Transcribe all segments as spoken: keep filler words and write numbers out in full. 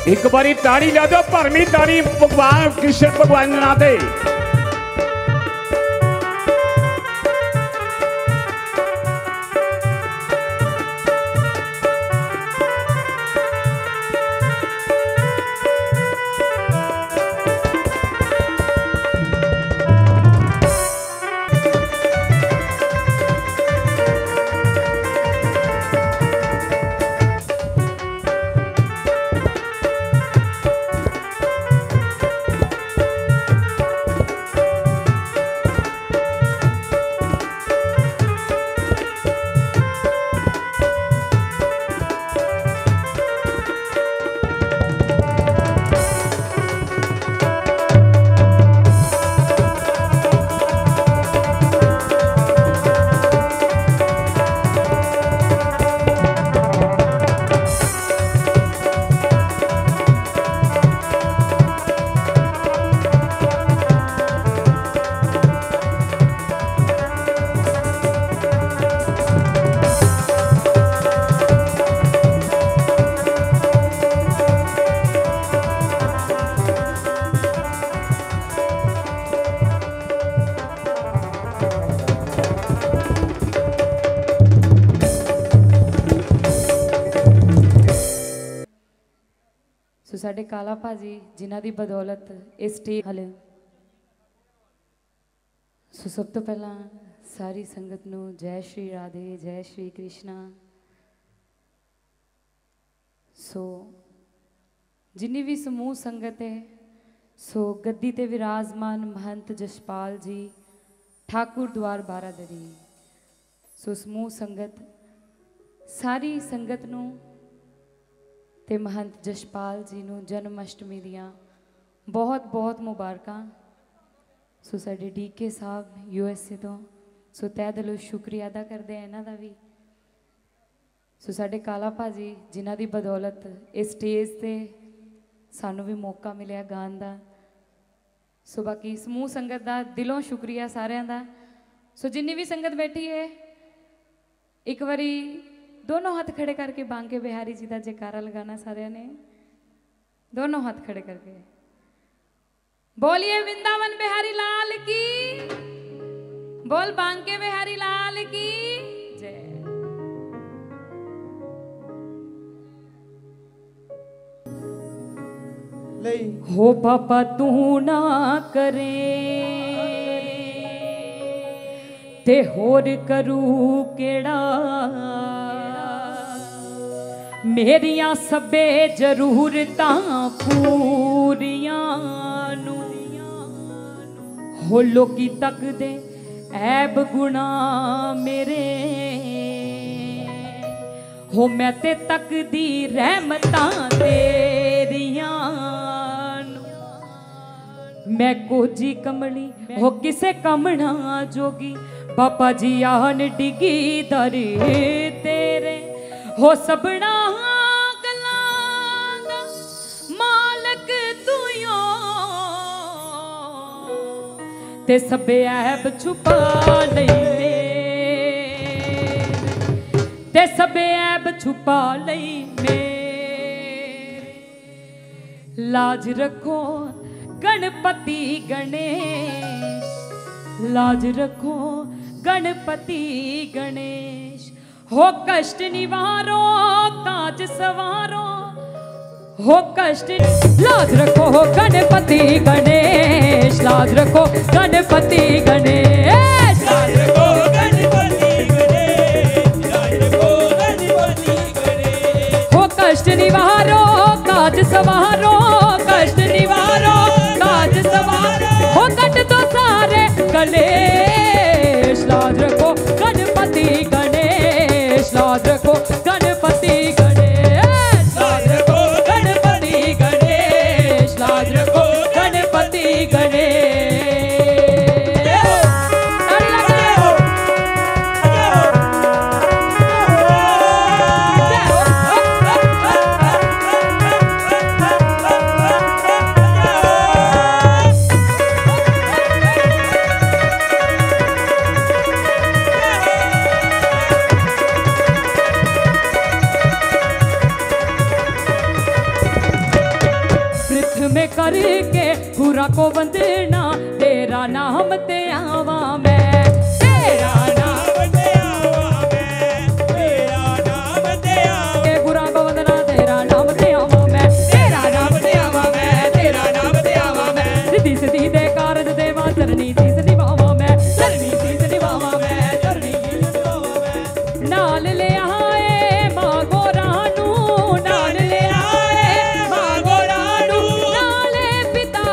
एक बारी ताड़ी ला दो, भरमी ताड़ी भगवान कृष्ण भगवान ना दे। साडे काला भाजी जिन्हां दी बदौलत इस स्टेज हले सो सब तो पहला सारी संगत नू जय श्री राधे जय श्री कृष्णा। सो जिन्नी भी समूह संगत है सो गद्दी ते विराजमान महंत जसपाल जी ठाकुर द्वार बारादरी सो समूह संगत सारी संगत नू ते महंत जसपाल जी नू जन्म अष्टमी दियां बहुत बहुत मुबारकां। सो साडे डी के साहब यू एस ए तो सो तह दिलों शुक्रिया अदा करते हैं इन्हां दा भी। सो साडे काला भाजी जिन्हां दी बदौलत इस स्टेज ते सानू भी मौका मिलिया गान दा। सो बाकी समूह संगत दा दिलों शुक्रिया सारियां दा। सो जिन्नी भी संगत बैठी है एक बारी दोनों हाथ खड़े करके बांके बिहारी जी का जयकारा लगाना सारे ने, दोनों हाथ खड़े करके बोलिए वृंदावन बिहारी लाल की, बोल बांके बिहारी लाल की जय। हो पापा तू ना करे ते होर करू केड़ा, मेरिया सबे जरूरतां पूरियां नू हो लोकी तक दे ऐब गुना मेरे हो मैं ते तक दी रहमतां तेरियां नू। मैं कोजी कमली हो किसे कमना जोगी बापा जी आन डिगी दर तेरे हो सबना गलां दा मालक तू यो ते सबे ऐब छुपा लई मेरे, ते सबे ऐब छुपा लई मेरे। लाज रखो गणपति गणेश, लाज रखो गणपति गणेश हो कष्ट निवारो काज सवारो हो कष्ट। लाज रखो गणपति गणेश, लाज रखो गणपति गणेश, लाज रखो गणपति गणेश, लाज रखो गणपति गणेश हो कष्ट निवारो काज सवारो, कष्ट निवारो काज सवारो हो कट दो सारे कलेश। लाज रखो गणपति गणेश, लाज रखो गणपति गणेश, लाज रखो गणपति गणेश, लाज रखो गणपति गणेश। के गुरा को वंदना, तेरा नाम ते आवा मैं, तेरा नाम ते आवा मैं, तेरा नाम ते आवा के गुरा को वंदना, तेरा नाम ते आवा मैं, तेरा नाम ते आवा मैं, तेरा नाम ते आवा मैं, सिद्धि सिद्धि दे कारज देवा चरनी सीस निभावा मैं, चरनी सीस निभावा मैं, चरनी सीस निभावा मैं, नाल ले आए मां गोरानू, नाल ले आए मां गोरानू, नाले पिता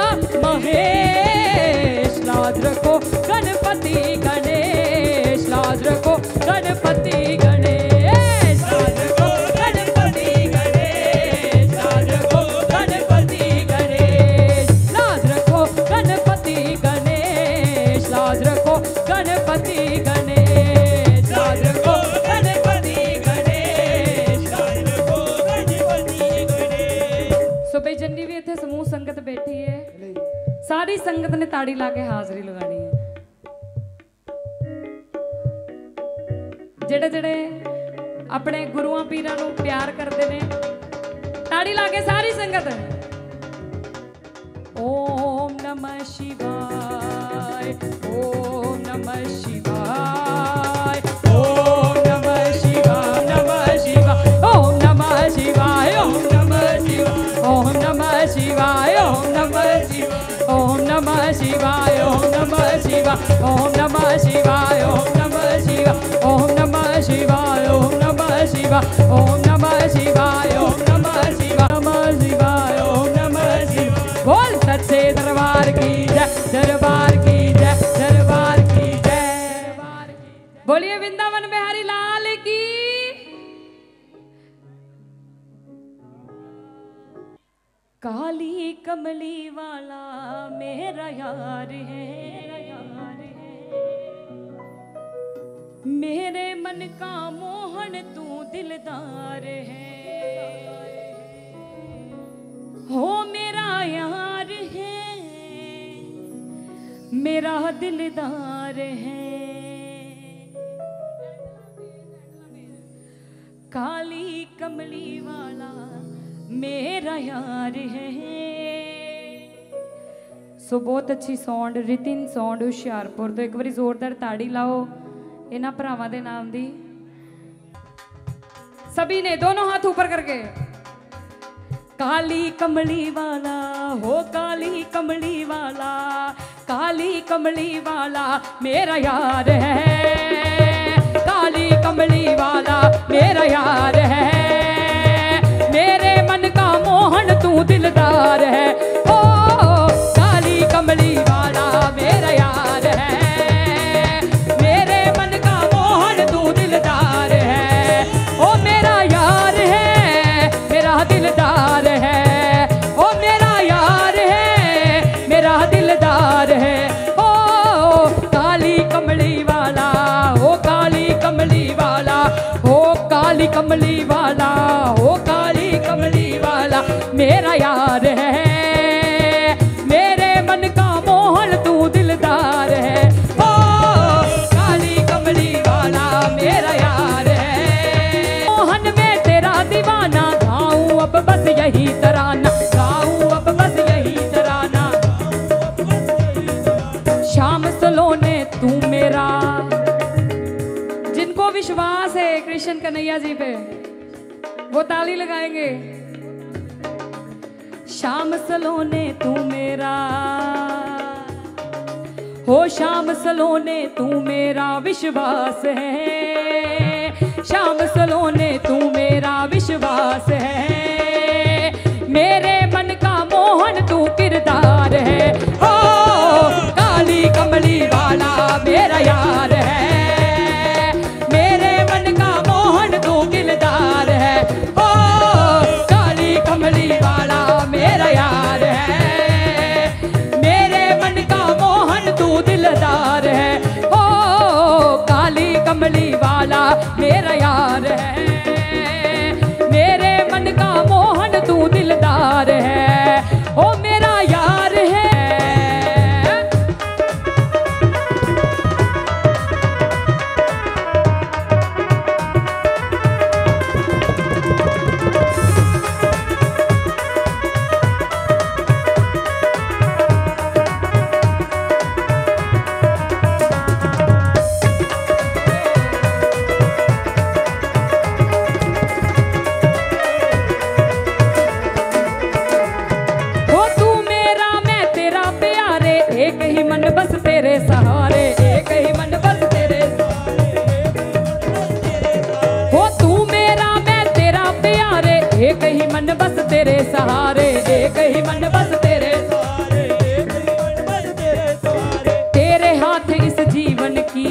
महेश, लाज रखो गणपति गणेश, लाज रखो गणपति गणेश, लाज रखो गणपति गणेश, लाज रखो गणपति गणेश, लाज रखो गणपति गणेश, लाज रखो गणपति गणेश, लाज रखो गणपति गणेश, लाज रखो गणपति गणेश। सो भाई जिन्नी भी इत्थे समूह संगत बैठी है, सारी संगत ने ताड़ी ला के हाजरी लगानी है। जेड़े जेड़े अपने गुरुआं पीरां नूं प्यार करते ने, ताड़ी ला के सारी संगत। ओम नमः शिवाय, ओम नमः शिवाय, ओम नमः शिवाय, नमः शिवाय, ओम नमः शिवाय, ओम नमः शिवाय, ओम नमः शिवाय, ओम नमः शिवाय, ओम नमः शिवाय, ओम नमः शिवाय, ओम नमः शिवाय, ओम नमः शिवाय, ओम नमः शिवाय, ओम नमः शिवाय, ओम नमः शिवाय, ओम नमः शिवाय, नमः शिवाय, ओम नमः शिवाय। बोल सच्चे दरबार की जय, दरबार की जय, दरबार की जय। बोलिए वृंदावन बिहारी लाल की। काली कमली वाला मेरा यार है, यार है, मेरे मन का मोहन तू दिलदार है, हो मेरा यार है, मेरा दिलदार है। काली कमली वाला मेरा यार है। सो बहुत अच्छी साउंड, रितिन साउंड हुशियारपुर तो एक बारी जोरदार ताड़ी लाओ इन्हां भरावां दे नाम दी। सभी ने दोनों हाथ ऊपर करके। काली कमली वाला, हो काली कमली वाला, काली कमली वाला मेरा यार है, काली कमली वाला मेरा यार है, मेरे मन का मोहन तू दिलदार है, ओ काली कमली वाला मेरा यार है, मेरे मन का मोहन तू दिलदार है, ओ मेरा यार है, मेरा दिलदार है, ओ मेरा यार है, मेरा दिलदार है, ओ काली कमली वाला, ओ काली कमली वाला, ओ काली कमली वाला, ओ काली कमली वाला मेरा यार है, मेरे मन का मोहन तू दिलदार है, ओ काली कमली वाला मेरा यार है, मोहन में तेरा दीवाना, गाऊं अब बस यही तराना, गाऊं अब बस यही तराना, श्याम सलोने तू मेरा। जिनको विश्वास है कृष्ण कन्हैया जी पे वो ताली लगाएंगे। श्याम सलोने तू मेरा, हो श्याम सलोने तू मेरा विश्वास है, श्याम सलोने तू मेरा विश्वास है, मेरे मन का मोहन तू किरदार है, हो काली कमली वाला मेरा यार है, मेरे मन का मोहन तू दिलदार है, हो काली कमली वाला मेरा यार है, मेरे मन का मोहन तू दिलदार है, हो काली कमली वाला मेरा यार है, मेरे मन का मोहन तू दिलदार है, ओ मेरा यार है। मन बस तेरे सहारे, एक ही मन बस तेरे सहारे, एक ही मन बस तेरे सहारे। तेरे हाथ इस जीवन की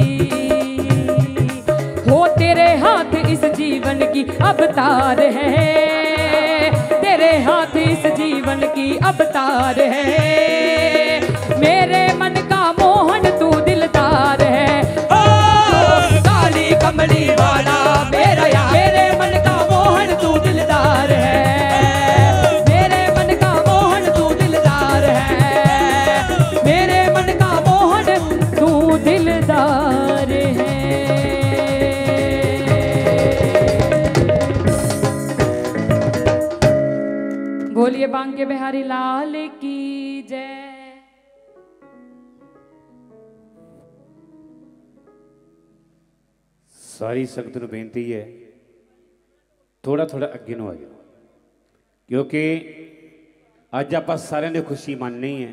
हो, तेरे हाथ इस जीवन की अवतार है, तेरे हाथ इस जीवन की अवतार है। मेरे मन का मोहन तू दिलदार है, ओ काली कमली वाला मेरा यार। मेरे मन का मोहन तू दिलदार है, मेरे मन का मोहन तू दिलदार है, मेरे मन का मोहन तू दिलदार है। बोलिए बांके बिहारी लाल की जय। सारी संगत नूं बेनती है थोड़ा थोड़ा अगे नूं आ जाओ, क्योंकि अज आपां सारिआं ने खुशी मननी है।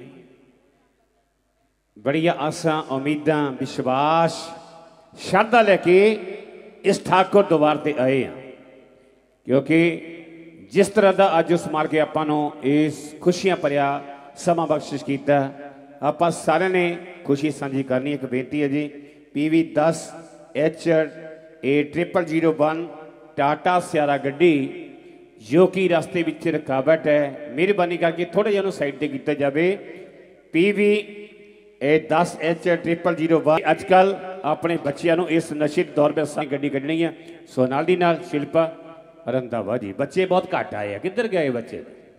बड़िया आसां उम्मीदां विश्वास श्रद्धा लैके इस ठाकुर दरबार ते आए हैं, क्योंकि जिस तरह का अज उस मार के आपां नूं इस खुशियां भरिया समा बख्शिश किया, आपां सारिआं ने खुशी साझी करनी। एक बेनती है जी, पी वी दस H A triple zero one Tata Sierra गड्डी जो कि रास्ते विच रुकावट है, मेहरबानी करके थोड़ा जिहा साइड पर किया जाए। पी वी ए दस एच ट्रिपल जीरो वन अजकल अपने बच्चों को इस नशे दौर में सारी गड्डी कढ़नी है। सो नाल दी नाल शिल्पा रंधावा जी, बच्चे बहुत घट आए हैं, किधर गए बच्चे?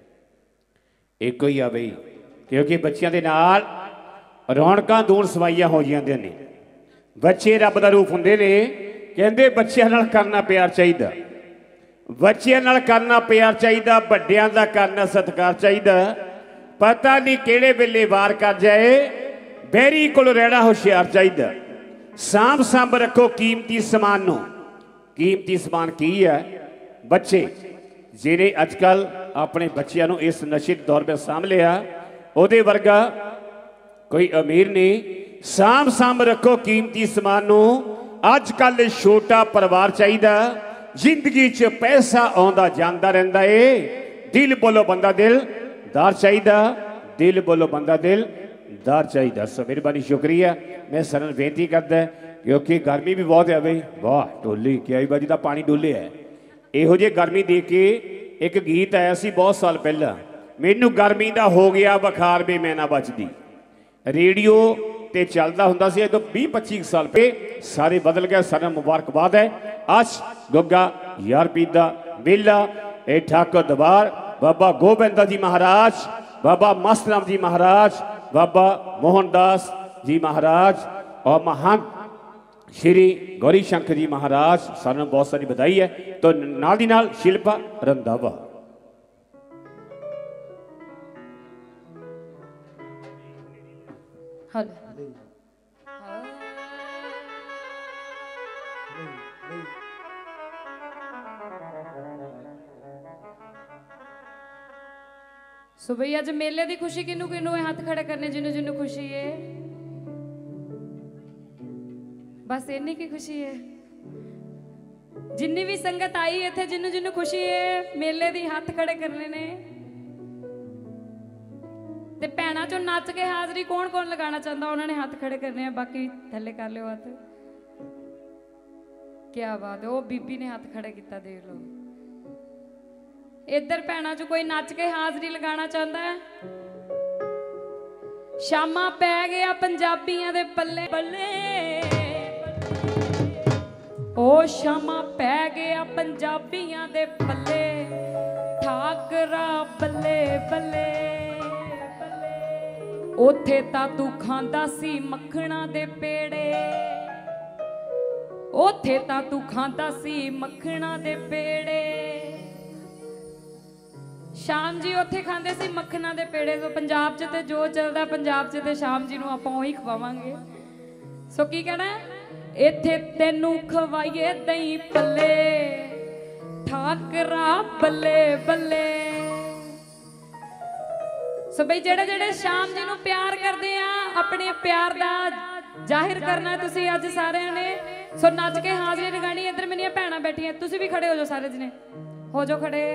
एक ही आ बई, क्योंकि बच्चों के नाल रौनकां दूर सवाइयां हो जांदियां ने। बच्चे रब दा रूप हुंदे ने, कहंदे बच्चों नाल करना प्यार चाहिए, बच्चों नाल करना प्यार चाहिए, वड्डियां दा करना सत्कार चाहिए। पता नहीं किहड़े वेले वार कर जाए, बैरी कोल रहना होशियार चाहिए। सांभ सांभ रखो कीमती समान नूं। कीमती समान की है? बच्चे जिन्हें अजकल अपने बच्चों को इस नशे दौर में साम लिया, उहदे वर्गा कोई अमीर नहीं। सांभ सांभ रखो कीमती समान नूं। अजकल छोटा परिवार चाहिए, जिंदगी च पैसा आउंदा जांदा रहिंदा है, दिल बोलो बंदा दिलदार चाहिए, दिल बोलो बंदा दिलदार चाहिए। सो मेहरबानी शुक्रिया। मैं सरन बेनती करदा, क्योंकि गर्मी भी बहुत है बई। वाह डोली क्या बाजी का पानी डोलिया है। इहो जी गर्मी देख के एक गीत आया सी बहुत साल पहला, मैनू गर्मी का हो गया बुखार भी मैं ना बचदी। रेडियो ते चलता हुंदा सी, तो बीस पच्चीस साल पे सारे बदल गए। सारा मुबारकबाद है। अज गुग्गा यार पीदा मेला ए ठाकुर दरबार बाबा गोबिंदा जी महाराज, बाबा मस्त राम जी महाराज, बाबा मोहनदास जी महाराज और महंत श्री गौरी शंकर जी महाराज, सारे बहुत सारी बधाई है। तो नाल दी नाल शिल्पा रंधावा। सो भई अज मेले की खुशी किनू किनू है? हाथ खड़े करने जिन्नू जिन्नू खुशी है। बस इन्नी की खुशी है। जिन्नी भी संगत आई इत्थे जिन्नू जिन्नू खुशी है मेले दी हाथ खड़े करने ने। ते भैणा चो नच के हाजरी कौन कौन लगाना चाहता उन्होंने हाथ खड़े करने हैं, बाकी थले कर लो हाथ। क्या बात है, वो बीबी ने हाथ खड़े किया, देख लो। इधर भैणा चो कोई नच के हाजरी लगाना चाहता है? शामा पै गया पंजाबियां दे पल्ले पल्ले, ओ शामा पै गया पंजाबियां दे पल्ले, ठाकरा बल्ले बल्ले ओथे ता तू खांदा सी मक्खणा दे पेड़े, ओथे ता तू खांदा सी मक्खणा दे पेड़े। शाम जी उत्थे खांदे सी मक्खणा दे पेड़े। सो पंजाब च ते जो चलदा पंजाब च ते शाम जी नूं आपां ओही खवावांगे। सो की कहना इत्थे तैनू खवाइए दही पल्ले, ठाकरा बल्ले बल्ले। सो बई जेड़े जेड़े शाम जी नूं प्यार करदे आ अपने प्यार दा जाहिर करना तुसी अज सारे ने। सो नच के हाजरी लगानी। इधर मेरियां भैणां बैठियां, तुसी भी खड़े हो जाओ सारे जने। हो जाओ खड़े।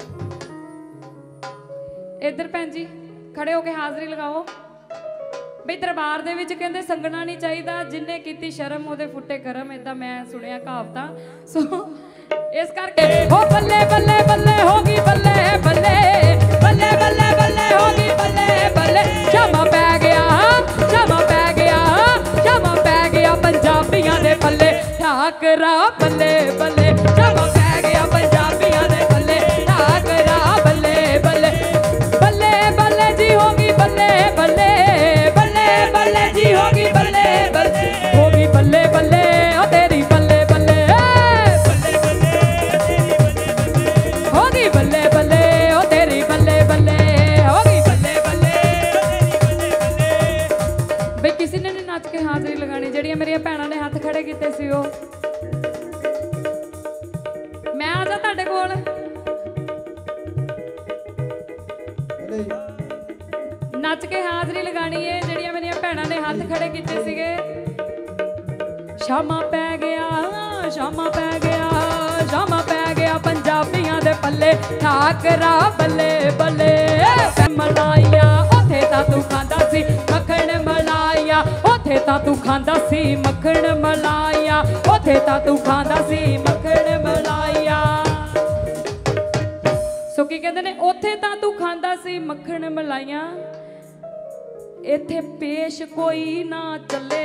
इधर भैन जी खड़े होके हाज़री लगाओ। बई दरबार दे विच कहंदे संगना नहीं चाहिदा, जिन्ने कीती शर्म ओदे फुट्टे करम, इदां मैं सुनिया कहावतां। सो इस करके हो बल्ले बल्ले बल्ले होगी बल्ले बल्ले बल्ले बल्ले बल्ले होगी बल्ले बल्ले। शामा पै गया शामा पै गया शामा पै गया पंजाबियां दे पल्ले, ठाकरा बल्ले बल्ले। शामा पै गया पंजाबियां दे पल्ले, ठाकरा बल्ले बल्ले बल्ले बल्ले जी होगी बल्ले बल्ले बल्ले बल्ले जी होगी बल्ले बल्ले होगी बल्ले बल्ले ओ तेरी बल्ले बल्ले होगी बल्ले बल्ले ओ तेरी बल्ले बल्ले होगी बल्ले बल्ले। बई किसी ने नहीं नच के हाज़री लगानी, जड़ियां मेरिया भैणां ने हथ खड़े कीते सी ओ मैं आ जा तुहाडे कोल। नच के हाज़री लगानी है, जड़ियां मेरिया भैणां ने हाथ खड़े कीते सीगे। शामा पै गया शामा पै गया शामा पै गया पंजाबियां दे पल्ले, ठाकरा बल्ले बल्ले। मलाइया ओथे तां तू खांदा सी मक्खण मलाइया, ओथे तां तू खांदा सी मक्खण मलाइया, ओथे तां तू खांदा सी मक्खण मलाइया। सो की कहंदे ने ओथे तां तू खांदा सी मक्खण मलाइया, इत्थे पेश कोई ना चले।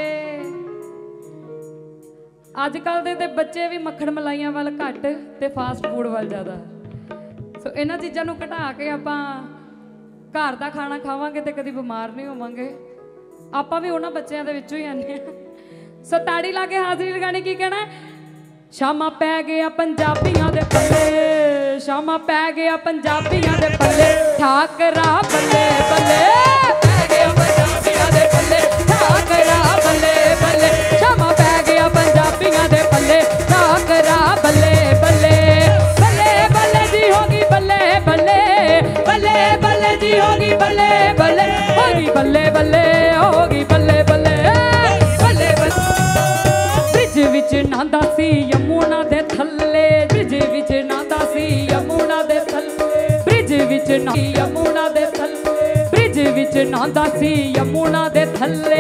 अजकल दे ते बच्चे भी मक्खण मलाइयां वाल घट ते फास्ट फूड वाल ज़्यादा। सो इन्हां चीज़ां नूं घटा के आपां घर दा खाना खावांगे ते कदी बीमार नहीं होवांगे। आपां भी उन्हां बच्चिआं दे विचों ही आने। सो ताड़ी ला के हाज़री लगानी। की कहना शामा पै गया पंजाबियां दे पल्ले, शामा पै गया पंजाबियां दे पल्ले, ठाकरा बल्ले बल्ले पै गया पंजाबियां दे पल्ले, ठाकरा बल्ले बल्ले। शामा पै गया पंजाबियां दे पल्ले, ठाकरा बल्ले बल्ले बल्ले बल्ले जी होगी बल्ले बल्ले बल्ले बल्ले जी होगी बल्ले बल्ले होगी बल्ले बल्ले होगी बल्ले बल्ले बल्ले बल्ले। ब्रिज विच नांदा सी यमुना दे थल्ले, ब्रिज विच नांदा सी यमुना दे थल्ले, ब्रिज विच ना यमुना दे थल्ले, ब्रिज विच नांदा सी यमुना दे थल्ले।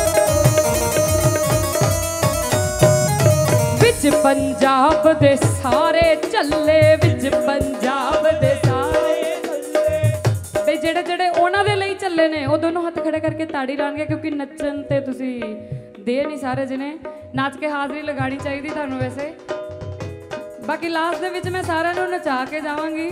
विच पंजाब दे सारे चले, विच पंजाब दे सारे ते जेड़े जेड़े उन्हां दे लई चले ने वो दोनों हाथ खड़े करके ताड़ी लाणगे, क्योंकि नच्चन ते तुसी दे नहीं सारे जिने नच के हाज़री लगानी चाहिए थानू। वैसे बाकी लास्ट दे विच मैं सारिआं नूं नचा के जावांगी।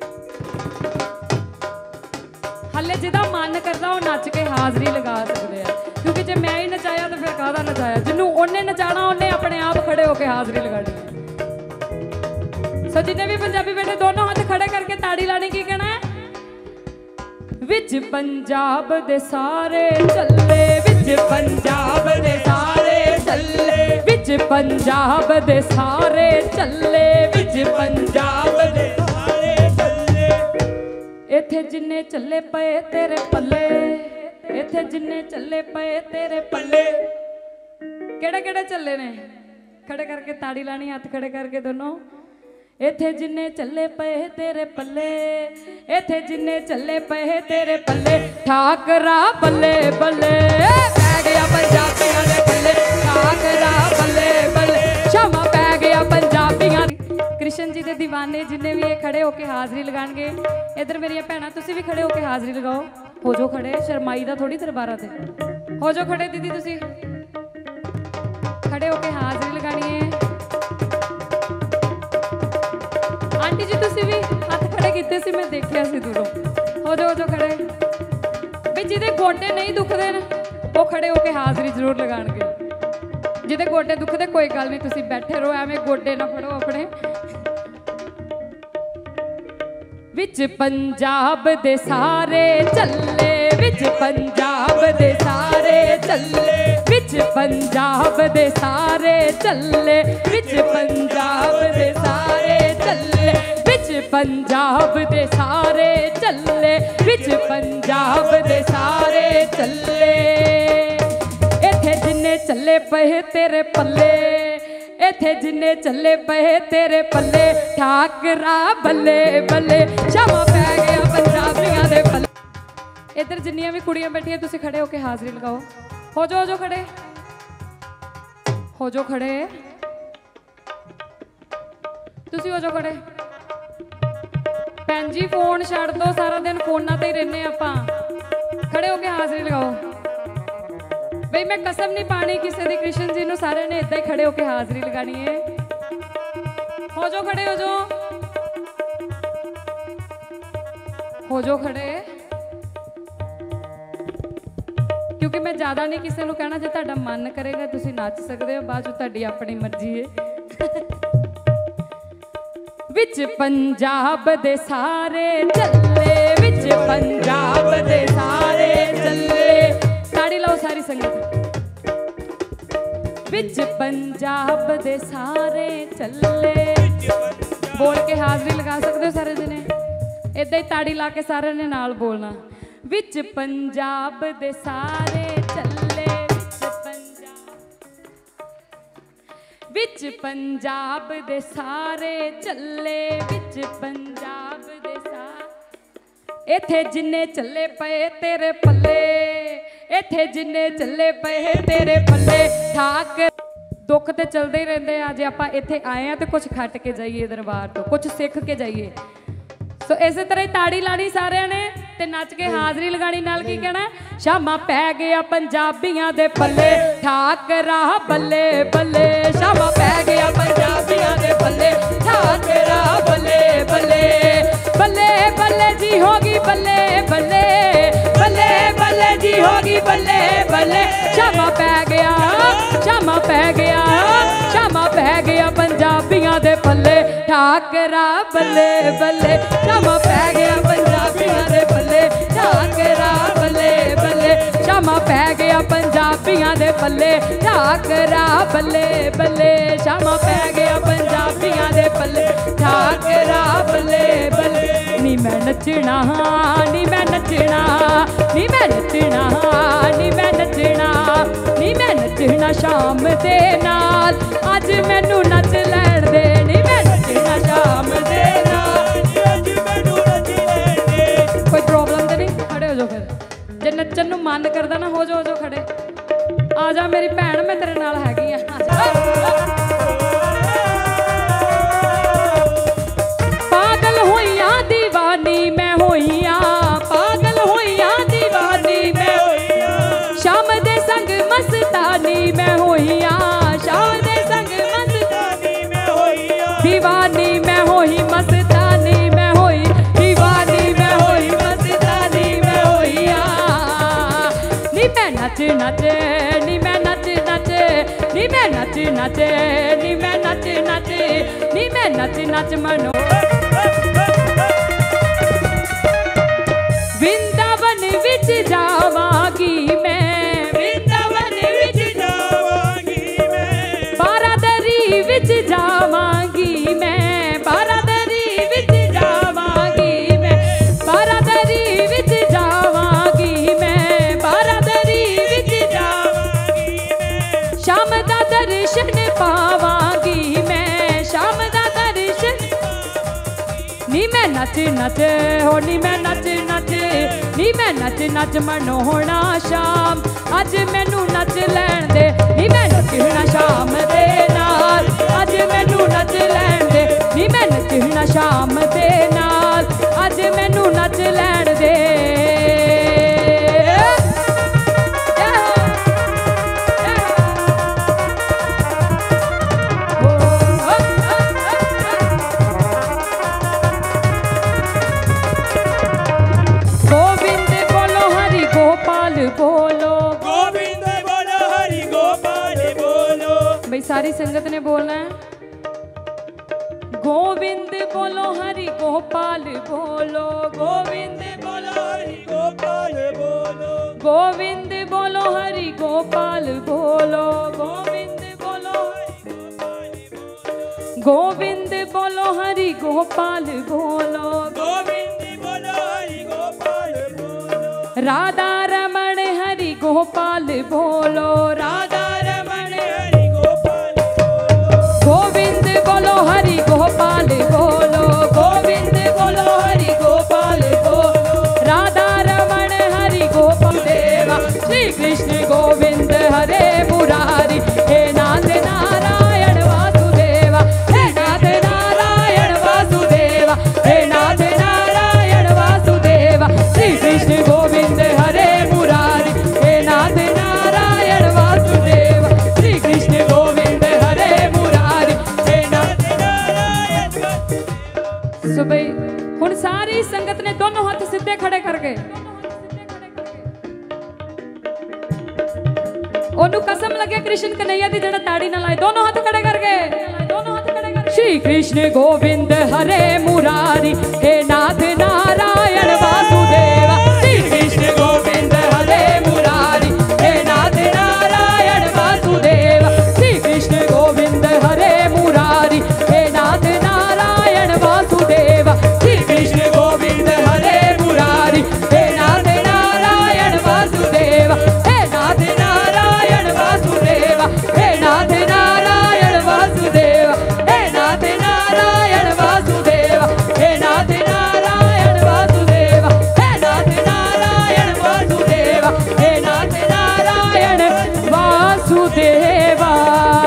हले जिदा मन करदा वो नच के हाज़री लगा सकदे आ, क्योंकि जे मैं ही नचाया तो फिर काहदा नचाया। जिन्नू ओने नचाना ओने अपने आप खड़े होके हाज़री लगानी है। सो जिन्ने भी पंजाबी बैठे दोनों हाथ खड़े करके ताड़ी लानी। की कहना है विच पंजाब दे सारे चले, विच पंजाब दे सारे चले, विच पंजाब दे सारे चले, विच पंजाब दे सारे चले। इत्थे जिन्ने चले पए तेरे पल्ले, इत्थे जिन्ने चले पए तेरे पल्ले। केड़े केड़े चले ने खड़े करके ताड़ी लानी, हाथ खड़े करके दोनों। इत्थे जिन्ने चले पए तेरे पल्ले, इत्थे जिन्ने चले पए तेरे पल्ले, ठाकरा बल्ले बल्ले पै गया पंजाबियां दे पल्ले, ठाकरा बल्ले बल्ले। शामा पै गया पंजाबियां। कृष्ण जी दे दीवाने जिन्ने भी खड़े होके हाज़री लगाणगे। इधर मेरिया भैणां तुसी भी खड़े होके हाज़री लगाओ। हो जाओ खड़े, शर्माई दा थोड़ी दरबारा ते। हो जाओ खड़े दीदी, तुसी खड़े होके हाज़री लगानी है। आंटी जी तुसी भी हाथ खड़े कीते सी, मैं देखिया सी दूरों। हो जाओ हो जाओ खड़े। भी जिदे गोडे नहीं दुखदे न वो खड़े होके हाज़री जरूर लगाणगे। जिदे गोडे दुखदे कोई गल नहीं, तुसी बैठे रहो, एवें गोडे ना फड़ो अपने। विच पंजाब दे सारे चले, विच पंजाब दे सारे चले, विच पंजाब दे सारे चले, विच पंजाब दे सारे चले, विच पंजाब दे सारे चले, विच पंजाब दे सारे चले। इत्थे जिन्ने चले पए तेरे पल्ले, इथे जिन्ने चले पे तेरे पल्ले ठाकरा बल्ले बल्ले शामा पै गया पंजाबियां दे पल्ले। इधर जिन्नियां भी कुड़ियां बैठियां तुसी खड़े होके हाजरी लगाओ। हो जाओ, हो जाओ खड़े, हो जाओ खड़े, तुसी हो जाओ खड़े। भैन जी फोन छड़ दो, सारा दिन फोना ते ही रहने आपां। खड़े होके हाजरी लगाओ। बई मैं कसम नहीं पानी किसी दी, कृष्ण जी नूं सारे ने इदां ही खड़े होके हाजरी लगानी है। हो जाओ खड़े, हो जाओ, हो जाओ खड़े, क्योंकि मैं ज्यादा नहीं किसी नूं कहना। जे तुहाडा मन करेगा तुसीं नच सकदे हो, बाद चों तुहाडी अपनी मर्जी है। विच पंजाब दे सारे चले, विच पंजाब दे सारे चले, ताड़ी लाओ सारी संगत। विच पंजाब दे सारे चले, बोल के हाजरी लगा सकते हो सारे जने। इदां ही ताड़ी ला के सारे ने नाल बोलना। विच पंजाब दे सारे चले, विच पंजाब दे सारे चले, विच पंजाब दे सारे। इथे जिन्ने चले पे तेरे पल्ले, इथे जिन्ने चले पे तेरे पल्ले ठाक। दुख ते चलते ही रहते। अज आप इथे आए हैं तो कुछ खट के जाइए दरबार तो, कुछ सीख के जाइए। सो इस तरह ही ताड़ी लानी सारे ने ते नच के हाजरी लगानी। नाल की कहना, शामा पै गया पंजाबियां दे पल्ले ठाकरा बल्ले बल्ले, शामा पै गया पंजाबियां दे पल्ले ठाकरा बल्ले बल्ले बल्ले बल्ले जी होगी बल्ले बल्ले बल्ले बल्ले जी होगी बल्ले बल्ले। शामा पै गया, शामा पै गया, शामा पै गया पंजाबियां दे पल्ले ठाकरा बल्ले बल्ले, शामा पै गया पंजाबियां दे पल्ले ठाकरा बल्ले बल्ले, शामा पै गया पंजाबियां दे पल्ले ठाकरा बल्ले बल्ले, शामा पै गया पंजाबियां दे पल्ले ठाकरा बल्ले बल्ले। नी मैं नचना, नी मैं नचना, नी मैं नचना, नी मैं नचना, नी मैं नचना शाम दे नाल, अज मैनू नच लैण दे। नी मैं नचना शाम दे नाल, अज मैनू नच लैण दे। कोई प्रॉब्लम तो नहीं? खड़े हो जाओ फिर। जे नचन नू मन करदा ना, हो जाओ, हो जाओ खड़े। आ जा मेरी भैन, मैं तेरे नाल हैगी आ। पागल होइया दीवानी मैं होइया, पागल होइया दीवानी मैं होइया, शाम दे संग मस्तानी मैं होइया, शाम दे संग मस्तानी मैं होइया, दीवानी मैं होई मस्तानी मैं होई, दीवानी मैं होई मस्तानी मैं होइया। नी मैं नच नच, नी मैं नच नच, नी मैं नच नच, नी मैं नच नच, नी मैं नच नच मनो। वृंदावन विच जावांगी मैं, वृंदावन विच जावांगी मैं, बारादरी विच जावांगी मैं, बारादरी विच जावांगी मैं, बारादरी विच जावांगी मैं, बारादरी विच जावांगी मैं, शाम दा दर्शन पावांगी मैं, शाम दा दर्शन। नी मैं नच नच हो, नी मैं नच नच, नी मैं नच नच मनो होना शाम, अज मैनू नच लैण दे। नी मैं नचना शाम दे नाल, अज मैनू नच लैण दे। नी मैं नचना शाम दे नाल, अज मैनू नच लैण दे। बोलो गोविंद बोलो हरि गोपाल बोलो। भाई सारी संगत ने बोलना है। गोविंद बोलो हरि गोपाल बोलो, गोविंद बोलो हरि गोपाल बोलो, गोविंद बोलो हरि गोपाल बोलो, गोविंद बोलो हरि गोपाल बोलो, गोविंद बोलो हरि गोपाल बोलो, गोविंद बोलो हरि गोपाल बोलो, राधा रमण हरि गोपाल बोलो, राधा रमण हरि गोपाल बोलो, हरि गोपाल बोलो, गोविंद बोलो हरि गोपाल बोलो, राधा रमण हरि गोपाल देवा, श्री कृष्ण गोविंद हरे मुरारी, हे नाथ नारायण वासुदेवा, हे नाथ नारायण वासुदेवा, हे नाथ नारायण वासुदेवा, श्री कृष्ण गोविंद हरे मुरारी, हे नाथ नारायण वासुदेवा, श्री कृष्ण गोविंद हरे मुरारी, हे नाथ नारायण वासुदेवा। सो भाई हुण सारी संगत ने दोनों हाथ सीधे खड़े करके ओनू कसम लगे कृष्ण कन्हैया दी जड़ा ताड़ी ना लाए, दोनों हाथ खड़े करके, दोनों हाथ खड़े करके, श्री कृष्ण गोविंद हरे मुरारी, हे नाथ नारायण वासुदेवा, श्री कृष्ण गोविंद हरे मुरारी, हे नाथ नारायण वासुदेवा, श्री कृष्ण गोविंद हरे मुरारी, हे नाथ नारायण वासुदेवा, श्री कृष्ण गोविंद हरे मुरारी, हे नाथ नारायण वासुदेवा, हे नाथ नारायण वासुदेवा, हे नाथ नारायण वासुदेवा, हे नाथ नारायण वासुदेवा, हे नाथ नारायण वासुदेवा, हे नाथ नारायण वासुदेवा, हे नाथ नारायण वासुदेवा।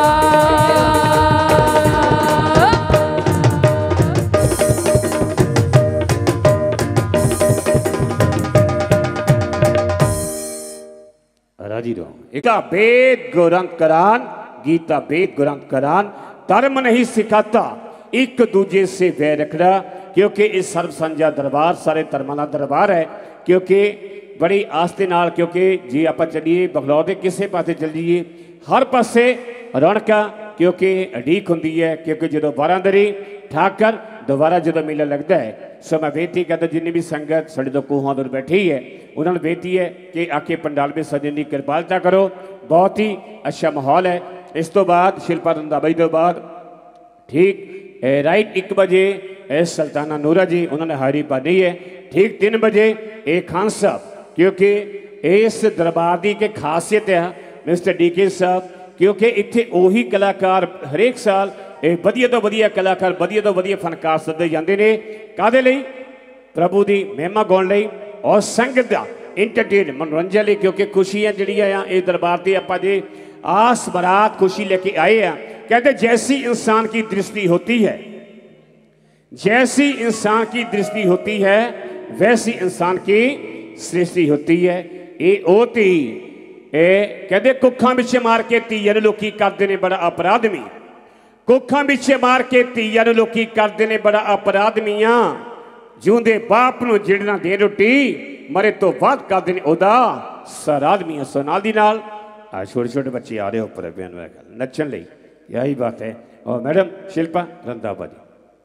राजी रहो। गीता वेद ग्रंथ करान, गीता वेद ग्रंथ करान, धर्म नहीं सिखाता एक दूजे से वैर रखना, क्योंकि इस सर्व संजा दरबार सारे धर्मां दा दरबार है। क्योंकि बड़ी आस दे नाल, क्योंकि जी आप चलिए बगलौर के किसे पासे चल जाइए हर पासे रौनका, क्योंकि अड़ीक होंदी है। क्योंकि जो बारांदरी ठाकर दोबारा जो मेला लगता है, सो मैं बेनती करता जिन्नी भी संगत साढ़े दो कोहां दूर बैठी है उन्होंने बेनती है कि आके पंडाल में सजन की कृपालता करो। बहुत ही अच्छा माहौल है। इस तो बाद शिल्पा रंधावा तो बाद ठीक राइट एक बजे सुल्ताना नूरा जी उन्होंने हारी पानी है। ठीक तीन बजे एक खान साहब, क्योंकि इस दरबार की एक खासियत है मिस्टर डी के साहब, क्योंकि इत्थे ओही कलाकार हरेक साल वधिया तो वधिया कलाकार वधिया तो वधिया फनकार सदे जाते हैं। कादे लई? प्रभु की महिमा गाउण लई और संगत का इंटरटेन मनोरंजन लई। क्योंकि खुशियां जड़ियां इस दरबार से आप जे आस बरात खुशी लेके आए हैं। कहते जैसी इंसान की दृष्टि होती है, जैसी इंसान की दृष्टि होती है वैसी इंसान की सृष्टि होती है। ये ओती ए कहते कुखा पिछे मार के धीया लोकी करते ने बड़ा अपराधमी, कुखा पिछे मार के धीया लोकी करते ने बड़ा अपराधमियां, जिउंदे बाप नूं जिड़ना दे रोटी मरे तो बाद करते ने ओदा सराधमियां। सो नाल दी नाल आ छोटे छोटे बच्चे आ रहे उपर नचन लई, यही बात है। और मैडम शिल्पा रंधावा जी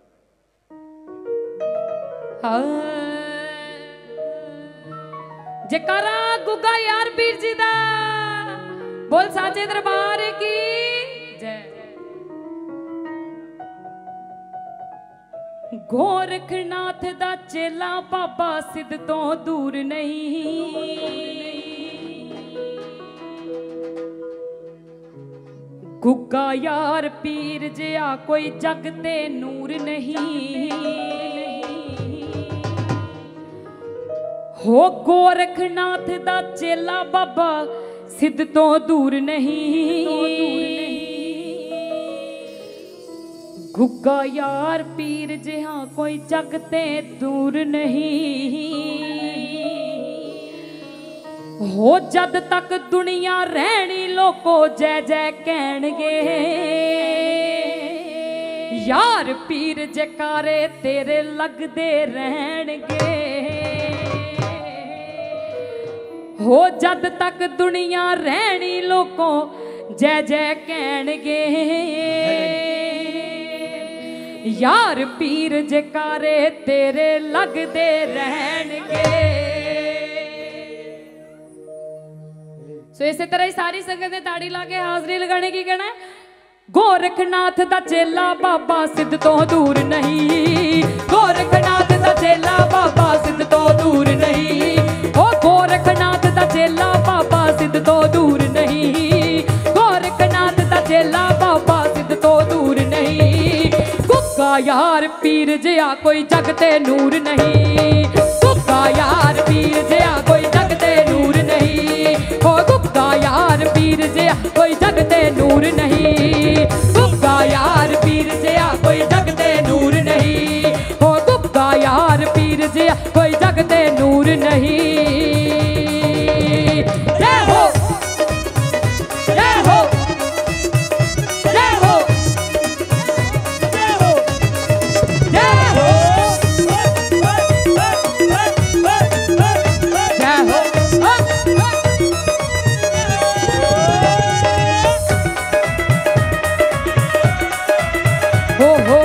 जकारा गुगा यार पीर जी दा बोल साचे दरबार की जय। गोरखनाथ दा चेला बाबा सिद्ध तो दूर नहीं, गुगा यार पीर जिया कोई जग ते नूर नहीं, हो गोरखनाथ दा चेला बाबा सिद्ध तो दूर नहीं, गुगा यार पीर जिहा कोई जग ते दूर नहीं, हो जद तक दुनिया रहनी लोको जय जय कहणगे, यार पीर जकारे तेरे लगदे रहणगे, हो जद तक दुनिया रहनी लोको जय जय कहणगे, यार पीर जकारे तेरे लगदे रहणगे। सो इसी तरह ही सारी संगत ने ताड़ी ला के हाजरी लगाने की कहना है। गोरखनाथ दा चेला बाबा सिद्ध तो दूर नहीं, गोरखनाथ दा चेला बाबा सिद्ध तो दूर नहीं, ओ गोरखनाथ दा चेला बाबा सिद्ध तो दूर नहीं, गोरखनाथ दा चेला बाबा सिद्ध तो दूर नहीं, पीर जिया कोई जगते नूर नहीं, गुप्ता यार पीर जिया कोई जगते नूर नहीं, हो गुप्ता यार पीर जिया कोई जगते नूर नहीं, गुप्ता यार पीर जिया कोई जगते नूर नहीं, हो गुप्ता यार पीर जिया कोई जगते नूर नहीं। जय हो जय हो जय हो जय हो जय हो हो हो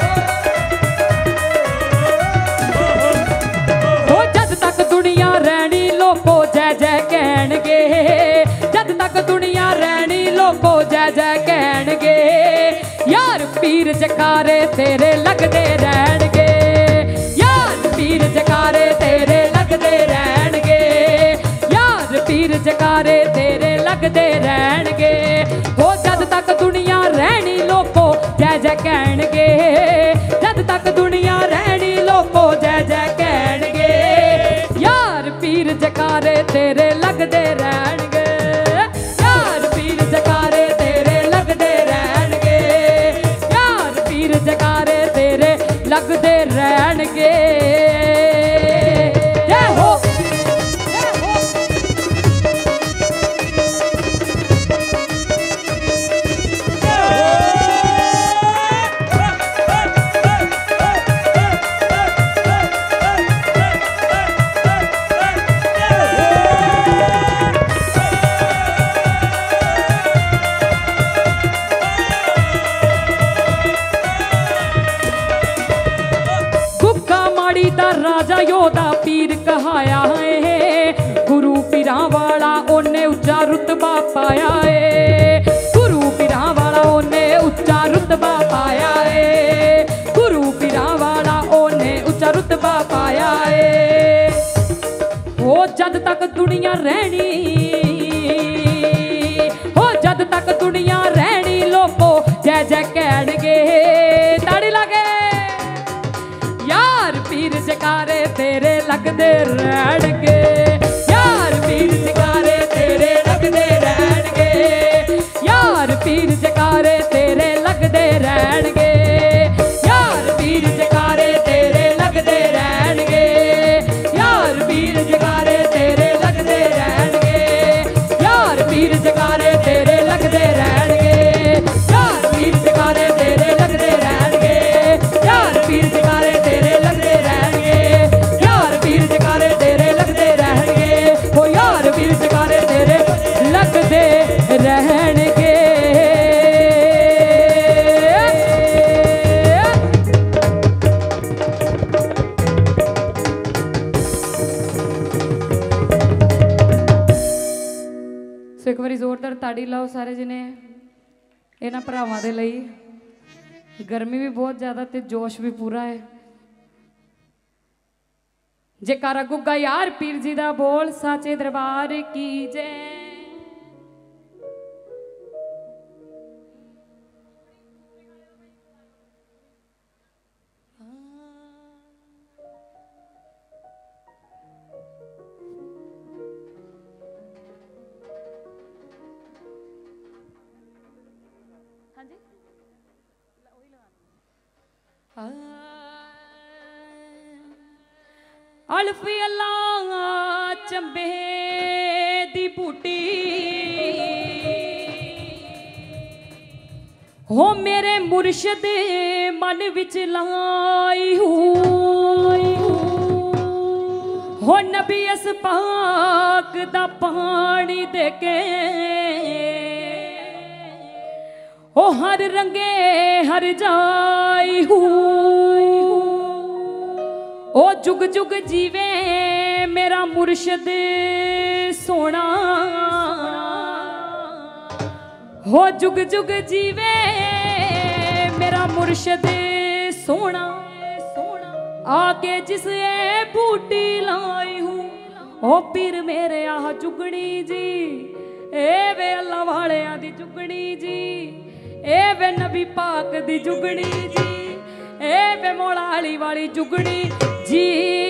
हो जद तक दुनिया रहनी लोको जय जय कहणगे, जद तक दुनिया रहनी लोको जय जय कहणगे, यार पीर जकारे तेरे लगदे रहणगे, यार पीर जकारे तेरे लगदे रहणगे, यार पीर जकारे तेरे लगदे रहणगे, हो जद तक दुनिया रहनी लोको जय जय कहणगे, जद तक दुनिया रहनी लोको जय जय कहणगे, यार पीर जकारे तेरे लगदे रहणगे, यार पीर जकारे तेरे लगदे रहणगे, यार पीर जकारे तेरे लगदे रहणगे। जय हो जय हो राजा योदा पीर कहाया है, गुरु पीरा वाला ओने उच्चा रुतबा पाया है, गुरु पीरा वाला ओने उच्चा रुतबा पाया है, गुरु पीरा वाला ओने उच्चा रुतबा पाया है, हो जद तक दुनिया रहनी, हो जद तक दुनिया रहनी लोको जय जय कहणगे, ताड़ी लागे यार पीर जकारे तेरे लगदे रहणगे, यार पीर जकारे तेरे लगदे रहणगे, यार पीर जकारे तेरे लगदे रहणगे, यार पीर जकारे तेरे लगदे रहणगे, यार पीर जकारे तेरे लगदे रहणगे, यार पीर जकारे तेरे लगदे रहणगे, यार पीर जकारे तेरे लगदे रहणगे, यार पीर जकारे तेरे लगदे रहणगे, यार पीर जकारे तेरे लगदे रहणगे, हो यार पीर जकारे तेरे लगदे रहणगे। सो एक बारी जोरदार ताड़ी लाओ सारे जने इन्हां भरावां दे लई, गर्मी भी बहुत ज्यादा ते जोश भी पूरा है। जयकारा गुग्गा यार पीर जी दा बोल साचे दरबार की जय। अल्फी अल्लाह चंबे दी बूटी हो मेरे मुर्शद मन विच लाई हो नबी अस पाक दा पानी दे के ओ हर रंगे हर जाई हूँ ओ जुग जुग जीवे मेरा मुर्शद सोना हो जुग जुग जीवे मेरा मुर्शद सोना सोना आके जिस ए बूटी लाई हूँ ओ पीर मेरे आह जुगनी जी ए वे अल्लाह वाले दी जुगनी जी ए वे नबी पाक दी जुगनी जी ए वे मोड़ाली वाली जुगड़ी जी।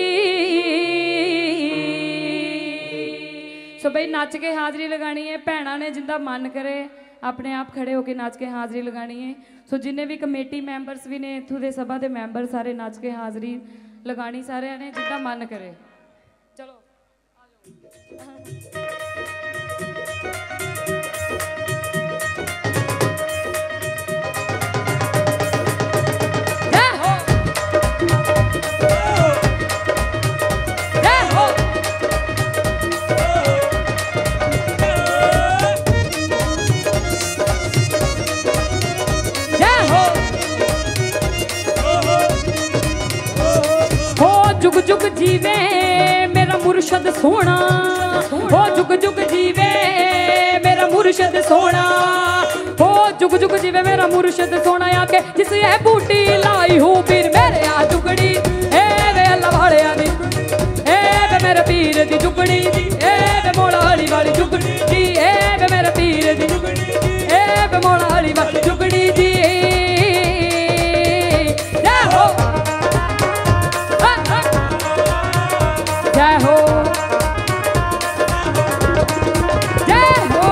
सो भाई नच के हाजरी लगानी है, भैणा ने जिंदा मन करे अपने आप खड़े होके नच के हाजरी लगानी है। सो जिन्हें भी कमेटी मैंबरस भी ने इत्थों दे सभा के मैंबर सारे नच के हाजरी लगानी सारे ने जिंदा मन करे। चलो जुग जुग जीवे मेरा मुर्शद सोना, हो जुग जुग जीवे मेरा मुर्शद सोना, हो जुग जुग जीवे मेरा मुर्शद सोना। आके जिस ये बूटी लाई हूँ पीर मेरे आ जुगड़ी, ए वे लवाड़े दी, ए वे मेरे पीर दी जुगड़ी, ए वे मोड़ाली वाली जुगड़ी जी, ए वे मेरे पीर दी जुगड़ी, ए वे मोड़ाली वाली जुगड़ी जी। जय हो जय हो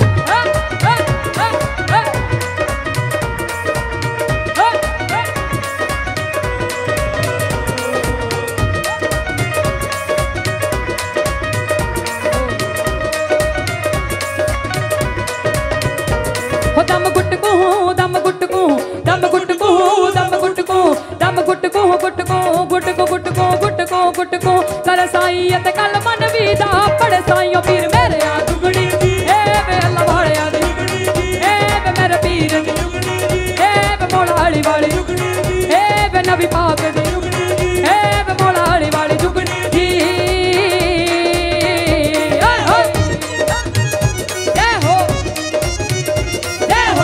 हो दम गुटकू दम गुटकू दम गुटकू दम गुटकू दम गुटकू गुटकू गुटकू गुटकू गुटकू गुटकू कर साईयत कल मन वीदा पड़ साईयो पीर मेरे आ जुगड़ी, ए वे लवाड़िया दी, ए वे मेरे पीर दी, ए वे मोड़ाली वाली, ए वे नबी पाक दी, ए वे मोड़ाली वाली जुगड़ी जी। जय हो जय हो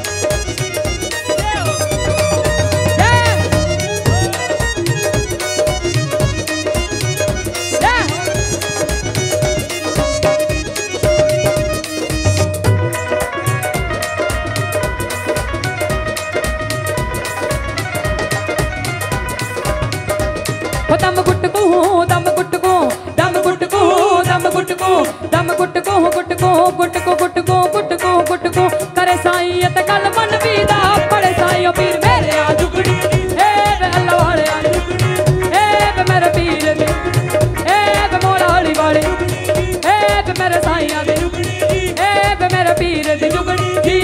दम गुटकू दम गुटकू दम गुटकू दम गुटकू दम गुटकू गुटकू गुटकू गुटकू गुटकू गुटकू करे साईयत कल मन वीदा पड़े साईयो पीर मेरे आ जुगड़ी, ए वे अल्लाह वाले आ जुगड़ी, ए वे मेरे पीर दी, ए वे मोड़ाली वाली, ए वे मेरे साईया दी, ए वे मेरे पीर दी जुगड़ी जी।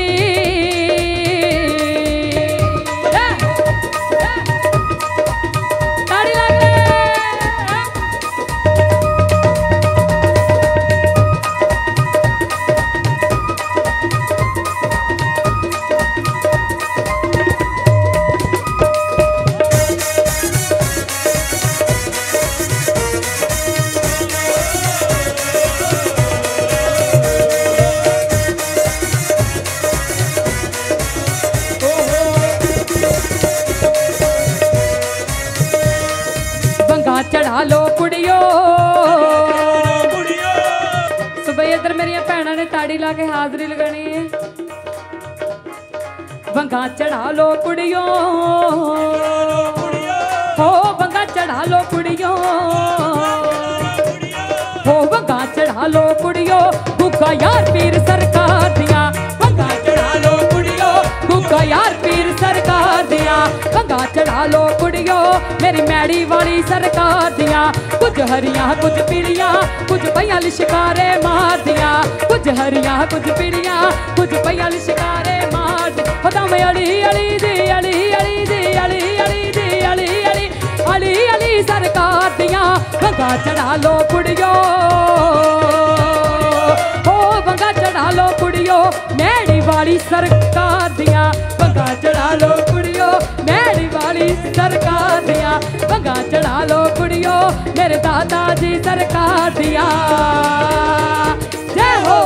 चढ़ा लो कुड़ियो, सुबह इधर मेरिया भैणा ने ताड़ी ला के हाजरी लगानी है। बंगा चढ़ा लो कुड़ियो, हो बंगा चढ़ा लो कुड़ियो, हो बंगा चढ़ा लो कुड़ियो, गुग्गा यार पीर सरकार दिया, बंगा चढ़ा लो कुड़ियो, गुग्गा यार पीर सरकार दिया, बंगा चढ़ा लो कुड़ियो मेरी मैड़ी वाली सरकार दिया। कुछ हरियां कुछ पीलियां कुछ भैया लिशकारे मार दिया, कुछ हरियां कुछ पीलियां कुछ भैया लिशकारे मार दिया। दम अली अली दी अली अली दी अली अली दी अली अली अली अली सरकार दिया, बंगा चढ़ा लो कुड़ियो, हो बंगा चढ़ा लो कुड़ियो मैड़ी वाली सरकार दिया, बंगा चढ़ा लो कुड़ियो मैड़ी वाली सरकार दिया, बंगा चढ़ा लो कुड़ियो मेरे दादाजी सरकार दिया। जय हो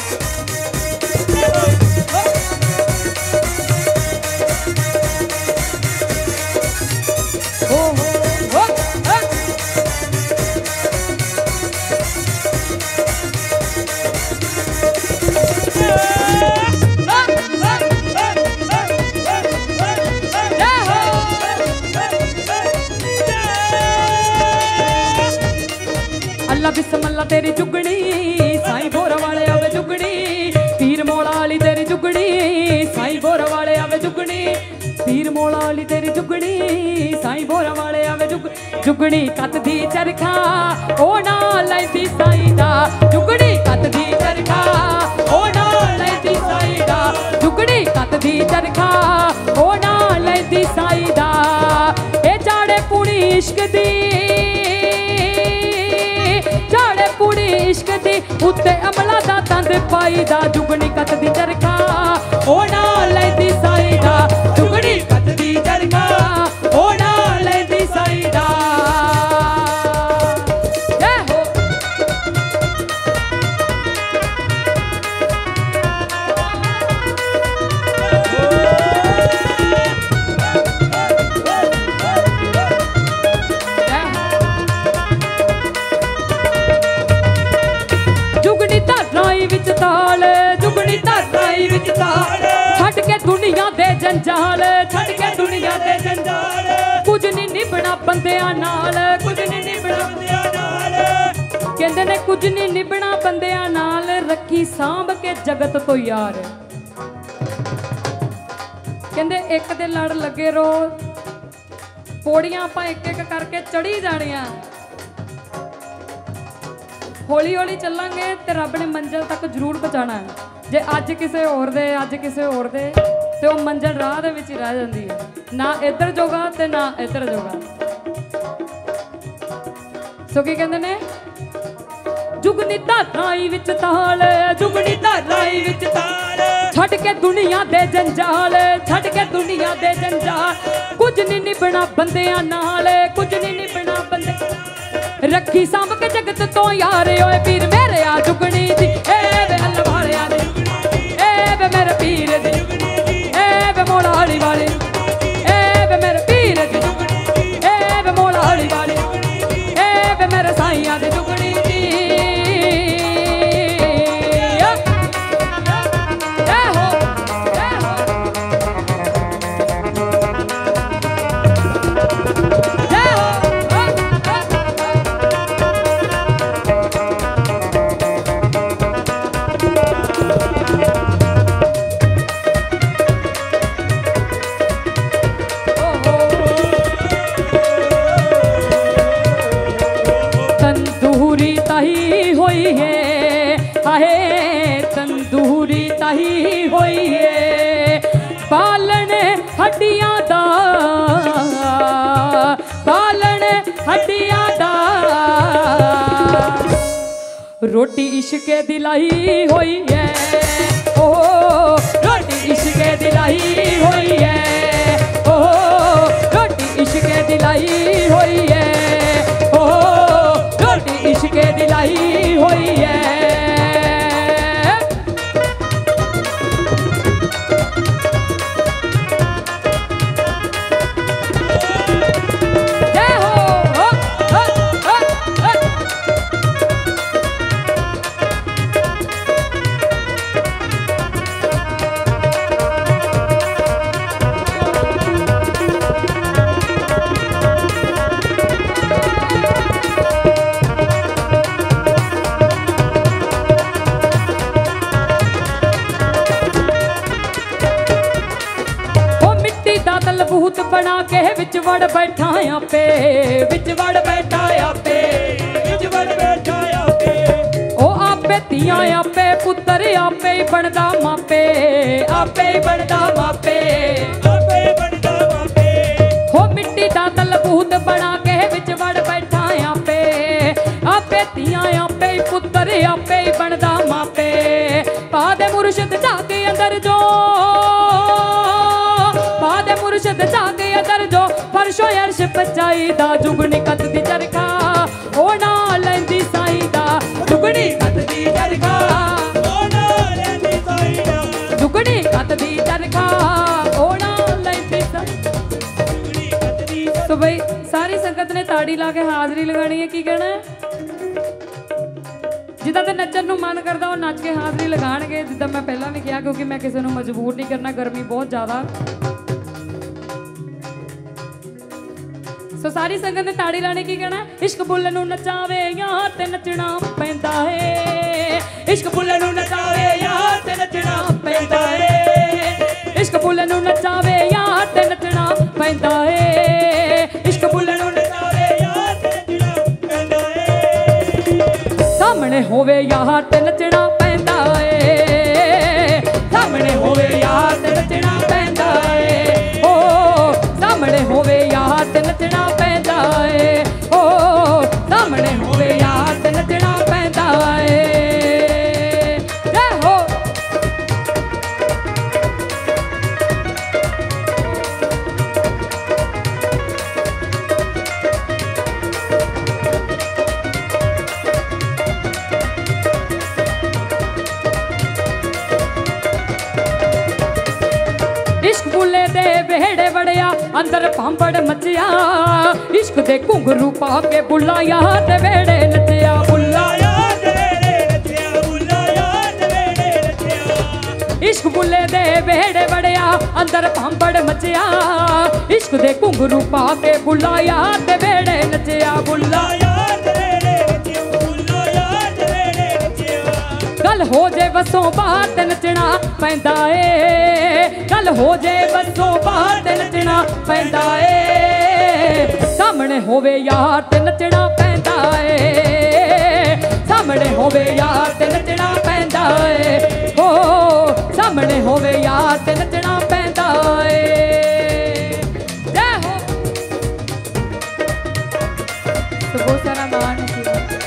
हो हो जय हो अल्लाह बिस्मिल्लाह तेरी जुगनी साईं बोर वाले आवे जुगनी पीर मौला वाली तेरी जुगनी साईं बोर वाले आवे जुगनी पीर मौला वाली तेरी जुगनी साईं बोर वाले आवे जुग जुगनी कत दी चरखा ओ ना लैंदी साईं दा जुगनी कत दी चरखा ओ ना लैंदी साईं दा जुगनी कत दी चरखा ओ ना लैंदी साईं दा ए जाड़े पुणी इश्क दी जाड़े पुणी इश्क दी उत्ते अमला दा तंद पाई दा जुगनी कत दी चरखा ओ ना लैंदी साईं दा जुगनी कत दी चरखा ओ ना लैंदी साईं दा जय हो जुगनी धरनाई विच ताल जुगनी धरनाई विच ताल छड़ के दुनिया दे जंजाल छड़ के दुनिया दे जंजाल कुछ नहीं निभना बंदियां नाल कुछ नहीं निभना बंदियां नाल कहंदे ने कुछ नहीं निभना बंदियां नाल रखी सांभ के जगत तो यार कहंदे एक दे लड़ लगे रो पौड़ियां आपां एक एक करके चढ़ी जाणियां हौली हौली चलांगे ते रब ने मंजिल तक जरूर पहुंचाना है जे अज किसे होर दे अज किसे होर दे ते वो मंजिल राह दे विच ही रह जांदी है ना इधर जोगा ते ना इधर जोगा सो की कहंदे ने जुगनी धरनाई विच ताल जुगनी धरनाई विच ताल छड़ के दुनिया दे जंजाल छड़ के दुनिया दे जंजाल कुछ नहीं निभना बंदियां नाल कुछ नहीं निभना बंदे रखी सांभ के जगत तो यार ओए पीर मेरे आ जुगनी दी ए वे अल्लाह वाले आ ए वे मेरे पीर दी ए वे मौला अली वाले ए वे मेरे पीर दी ए वे मौला अली वाले ए वे मेरे साईं दी जुगनी दी जय हो जय हो जय हो तंदूरी ताही होई है आहे तंदूरी ताही होई है पालन हड्डियां दा पालन हड्डियां दा रोटी इश्के दिलाई होई है ओ रोटी इश्के दिलाई होई है ओ रोटी इश्के दिलाई होई है ओ रोटी इश्के दिलाई होई है जय हो हो, हो, हो, हो। भूत बना के विच वड़ बैठा आपे विच वड़ बैठा आपे विच वड़ बैठा आपे ओ आपे तियां आपे पुत्र आपे बनदा मापे आपे बनदा मापे आपे बनदा मापे हो मिट्टी दा तल भूत बना के विच वड़ बैठा आपे आपे तियां आपे पुत्र आपे बनदा मापे पा दे मुर्शिद जाके अंदर जो पादे मुर्शिद जागे अदर जो फरशो अर्श पचाई दा जुगनी कत दी चरखा ओ ना लैंदी साईं दा जुगनी कत दी चरखा ओ ना लैंदी साईं दा जुगनी कत दी चरखा ओ ना लैंदी जुगनी कत दी। तो भाई सारी संगत ने ताड़ी ला के हाजरी लगानी है की कहना है जिदा ते नचन नूं मन करदा वो नच के हाजरी लगाणगे जिदा मैं पहला भी कहा क्योंकि मैं किसी नूं मजबूर नहीं करना गर्मी बहुत ज़्यादा सो सारी संगत ने ताड़ी लाने की कहना इश्क बुल्ले नू नचावे यार ते नचना पैंदा है इश्क बुल्ले नू नचावे यार ते नचना पैंदा है इश्क बुल्ले नू नचावे यार ते नचना पैंदा है इश्क बुल्ले नू नचावे यार ते नचना पैंदा है सामने होवे यार ते नचना पैंदा है सामने होवे यार ते नचना पैंदा है ओ सामने होवे यार ते नचना पैंदा है ओ सामने होवे यार ते नचना पैंदा है जय हो इश्क बुले दे बेड़े बड़िया अंदर पांपड़ मचिया इश्क दे घुंघरू पा के बुला यार दे बेड़े नचिया बुला यार दे बेड़े नचिया बुला यार दे बेड़े नचिया इश्क बुले दे बेड़े बड़िया अंदर पांपड़ मचिया इश्क दे घुंघरू पा के बुला यार दे बेड़े नचिया बुला यार दे बेड़े नचिया बुला यार दे बेड़े नचिया गल हो जे बसों बात नचना पैंदा ए गल हो जे बसों बात नचना पैंदा ए सामने होवे यार ते नचना पैंदा ए सामने होवे यार ते नचना पैंदा ए ओ सामने होवे यार ते नचना पैंदा ए जय हो तो बहुत सारा मान सी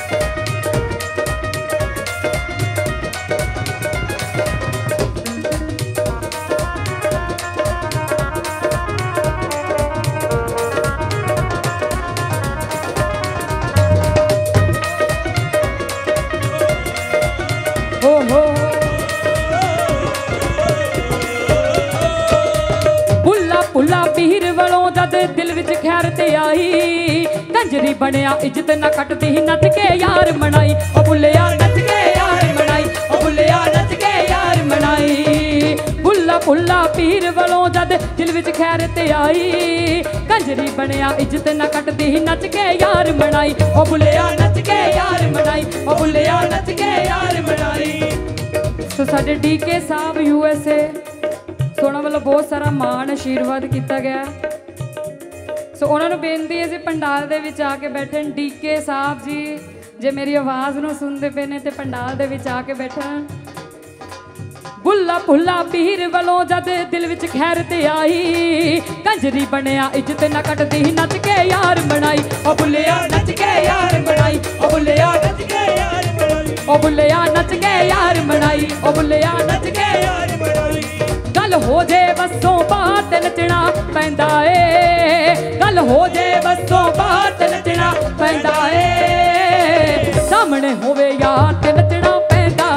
भुला पीर वालों जद दिल विच खैर ते आई कंजरी बनया इज्जत ना कटदी नच के यार मनाई ओ बुलिया नच के यार मनाई ओ बुलिया नच के यार मनाई भुला भुला पीर वालों जद दिल विच खैर ते आई कंजरी बनया इज्जत ना कटदी नच के यार मनाई ओ बुलिया नच के यार मनाई ओ बुलिया नच के यार मनाई तो साडे डी के साहब यू एस ए सोना वालों बहुत सारा मान आशीर्वाद किया गया सो उन्होंने बेनती है जी पंडाल दे विच आके बैठे डी के साहब जी जे मेरी आवाज़ नूं सुनते पे ने ते पंडाल दे विच आके बैठन बुला भुला पीर वालों जद दिल विच खैर ते आई कंजरी बनया इज्जत ना कटदी नच के यार मनाई ओ बुलिया नच के यार मनाई ओ बुलिया नच के यार मनाई ओ बुलिया नच के यार मनाई ओ बुलिया नच के यार मनाई गल हो जे बसों बात नचना पैंदा ए गल हो जे बसों बात नचना पैंदा ए सामने होवे यार ते नचना पैंदा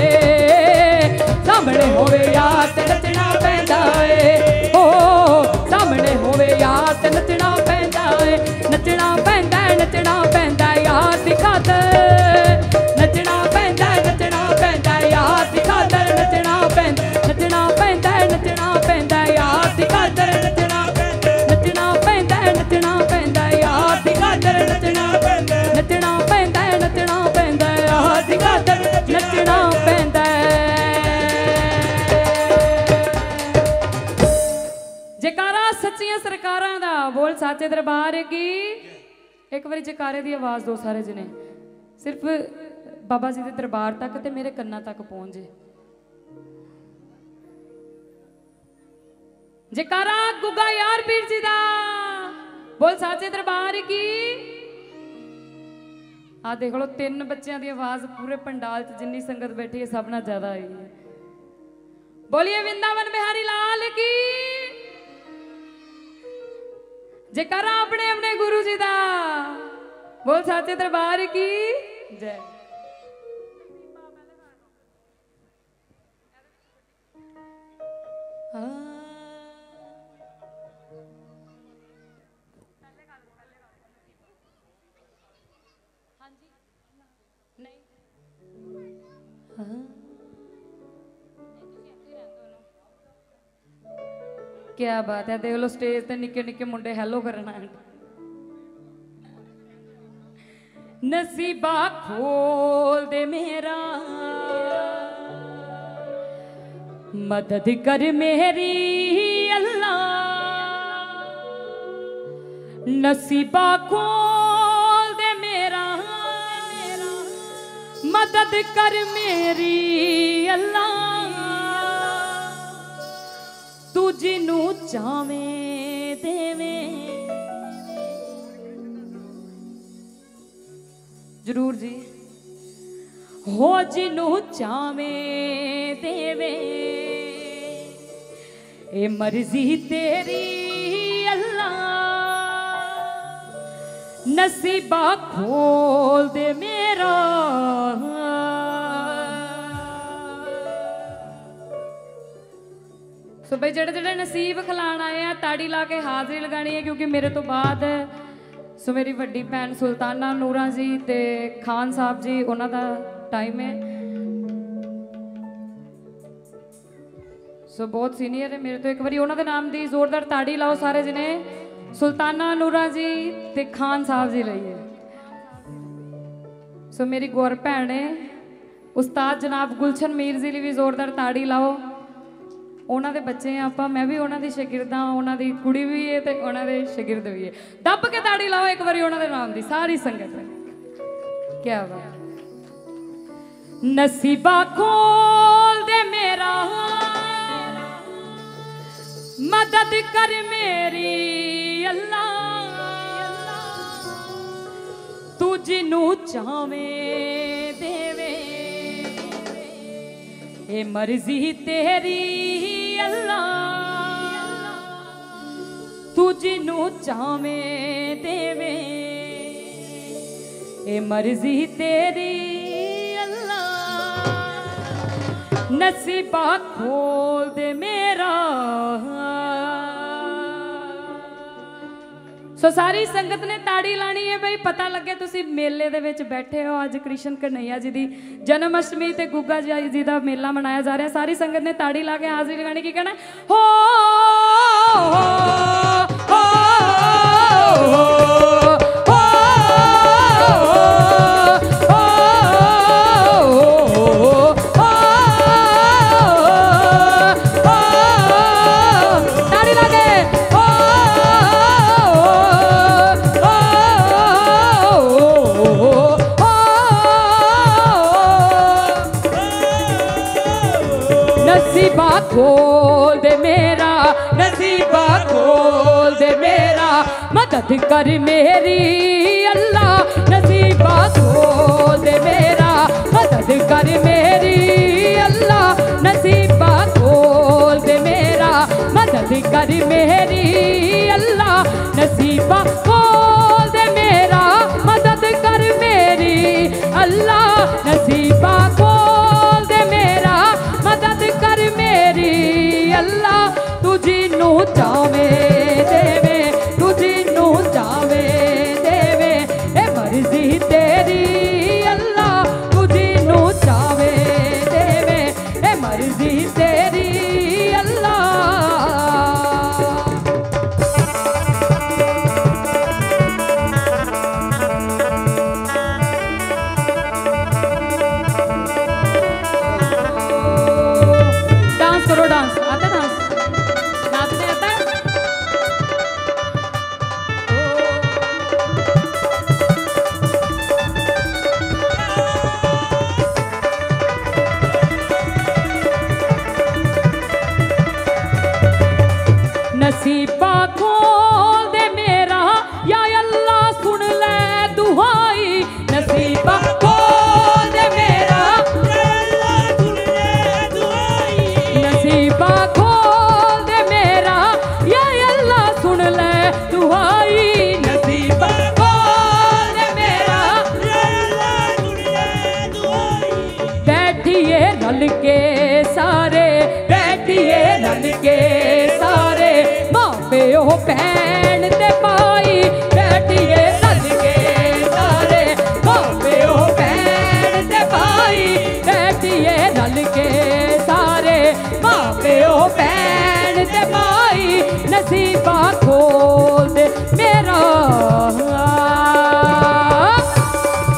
ए सामने होवे यार ते नचना पैंदा ए ओ सामने होवे यार ते नचना पैंदा ए नचना पैंदा नचना पैंदा यार दी खातर नचना पैंदा नचना पैंदा यार दी खातर नचना पैंदा नचना पैंदा नचना पैंदा यार दी खातर नचना नचना पैंदा नचना पैंदा यार दी खातर नचना नचना पैंदा नचना पैंदा यार दी खातर नचना पैंदा जयकारा सच्चियां सरकारां दा बोल साचे दरबार की एक बारी जयकारे दी आवाज़ दो सारे जने सिर्फ बाबा जी के दरबार तक ते मेरे कन्ना तक पहुंच जे जयकारा गुग्गा यार पीर जी दा बोल साचे दरबार की आ देख लो तीन बच्चों की आवाज पूरे पंडाल च जिन्नी संगत बैठी है सब ना ज्यादा आई है बोलिए वृंदावन बिहारी लाल की जयकारा अपने अपने गुरु जी दा बोल साचे दरबार की जय क्या बात है देख लो स्टेज ते निक्के निक्के मुंडे हैलो करना है नसीबा खोल दे मेरा, मदद कर मेरी अल्लाह। नसीबा खोल दे मेरा, मदद कर मेरी अल्लाह। तू जिनू चावें देवें। जरूर जी। हो जिनू चावें देवे, ए मर्जी तेरी अल्लाह। नसीबा खोल दे मेरा। सो भाई जेड़े जेड़े नसीब खिलान आए हैं ताड़ी ला के हाजरी लगानी है, क्योंकि मेरे तो बाद सो मेरी वड्डी भैन सुल्ताना नूरा जी ते खान साहब जी उन्हों का टाइम है। सो बहुत सीनियर है मेरे तो। एक बार उन्होंने नाम दी जोरदार ताड़ी लाओ सारे जने सुल्ताना नूरा जी ते खान साहब जी लईए। सो मेरी गौर भैन है उस्ताद जनाब गुलशन मीर जी भी जोरदार ताड़ी लाओ। उन्होंने बच्चे हैं आप, मैं भी उन्होंने शागिर्द हाँ, उन्होंने कुड़ी भी है तो उन्होंने शागिर्द भी है। दब के ताड़ी लाओ एक बार उन्होंने नाम दी सारी संगत है। क्या बात। नसीबा खोल दे मेरा, मदद कर मेरी अल्लाह। तू जिनू चावें देवे, ए मर्जी तेरी अल्लाह। तू जिनू चावें देवे, ए मर्जी तेरी अल्लाह। नसीबा खोल दे मेरा। सो सारी संगत ने ताड़ी लानी है भाई, पता लगे तुसी मेले दे विच बैठे हो। अज कृष्ण कन्हैया जी की जन्म अष्टमी ते गुग्गा जी का मेला मनाया जा रहा है। सारी संगत ने ताड़ी ला के हाजरी लगानी। की कहना हो, हो, हो, हो, खोल दे मेरा, नसीबा खोल दे मेरा, मदद कर मेरी अल्लाह। नसीबा खोल दे मेरा, मदद कर मेरी अल्लाह। नसीबा खोल दे मेरा, मदद कर मेरी अल्लाह। नसीबा खोल दे मेरा, मदद कर मेरी अल्लाह। नसीबा खोल दे मेरा, मदद कर मेरी अल्लाह। तू जिनू चावें देवे, तू जिनू चावें देवे, ए मर्जी तेरी अल्लाह। तू जिनू चावें देवे, ए मर्जी तेरी अल्लाह। करो डांस, आता डांस, नाचने आता है। नसीबा खोल दे मेरा या अल्लाह, सुन ले दुआई। नसीबा खोल दे मेरा, नसीबा खोल दे मेरा या अल्लाह, सुन ले दुआई। नसीबा खोल दे मेरा, बैठिए रल के सारे, बैठिए रल के सारे, माँ प्यो भैन ते भाई। बैठिए रल के सारे, माँ प्यो भैन ते भाई। बैठिए रल के सारे, माँ प्यो भैन ते भाई। नसीबा खोल दे मेरा।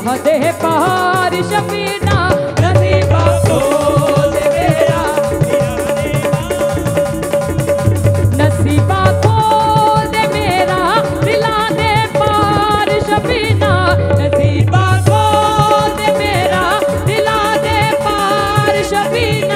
दिला दे पार शफीना नसीबा खोल दे मेरा नसीबा खोल दे मेरा दिला दे पार शफीना नसीबा खोल दे मेरा दिला दे पार शफीना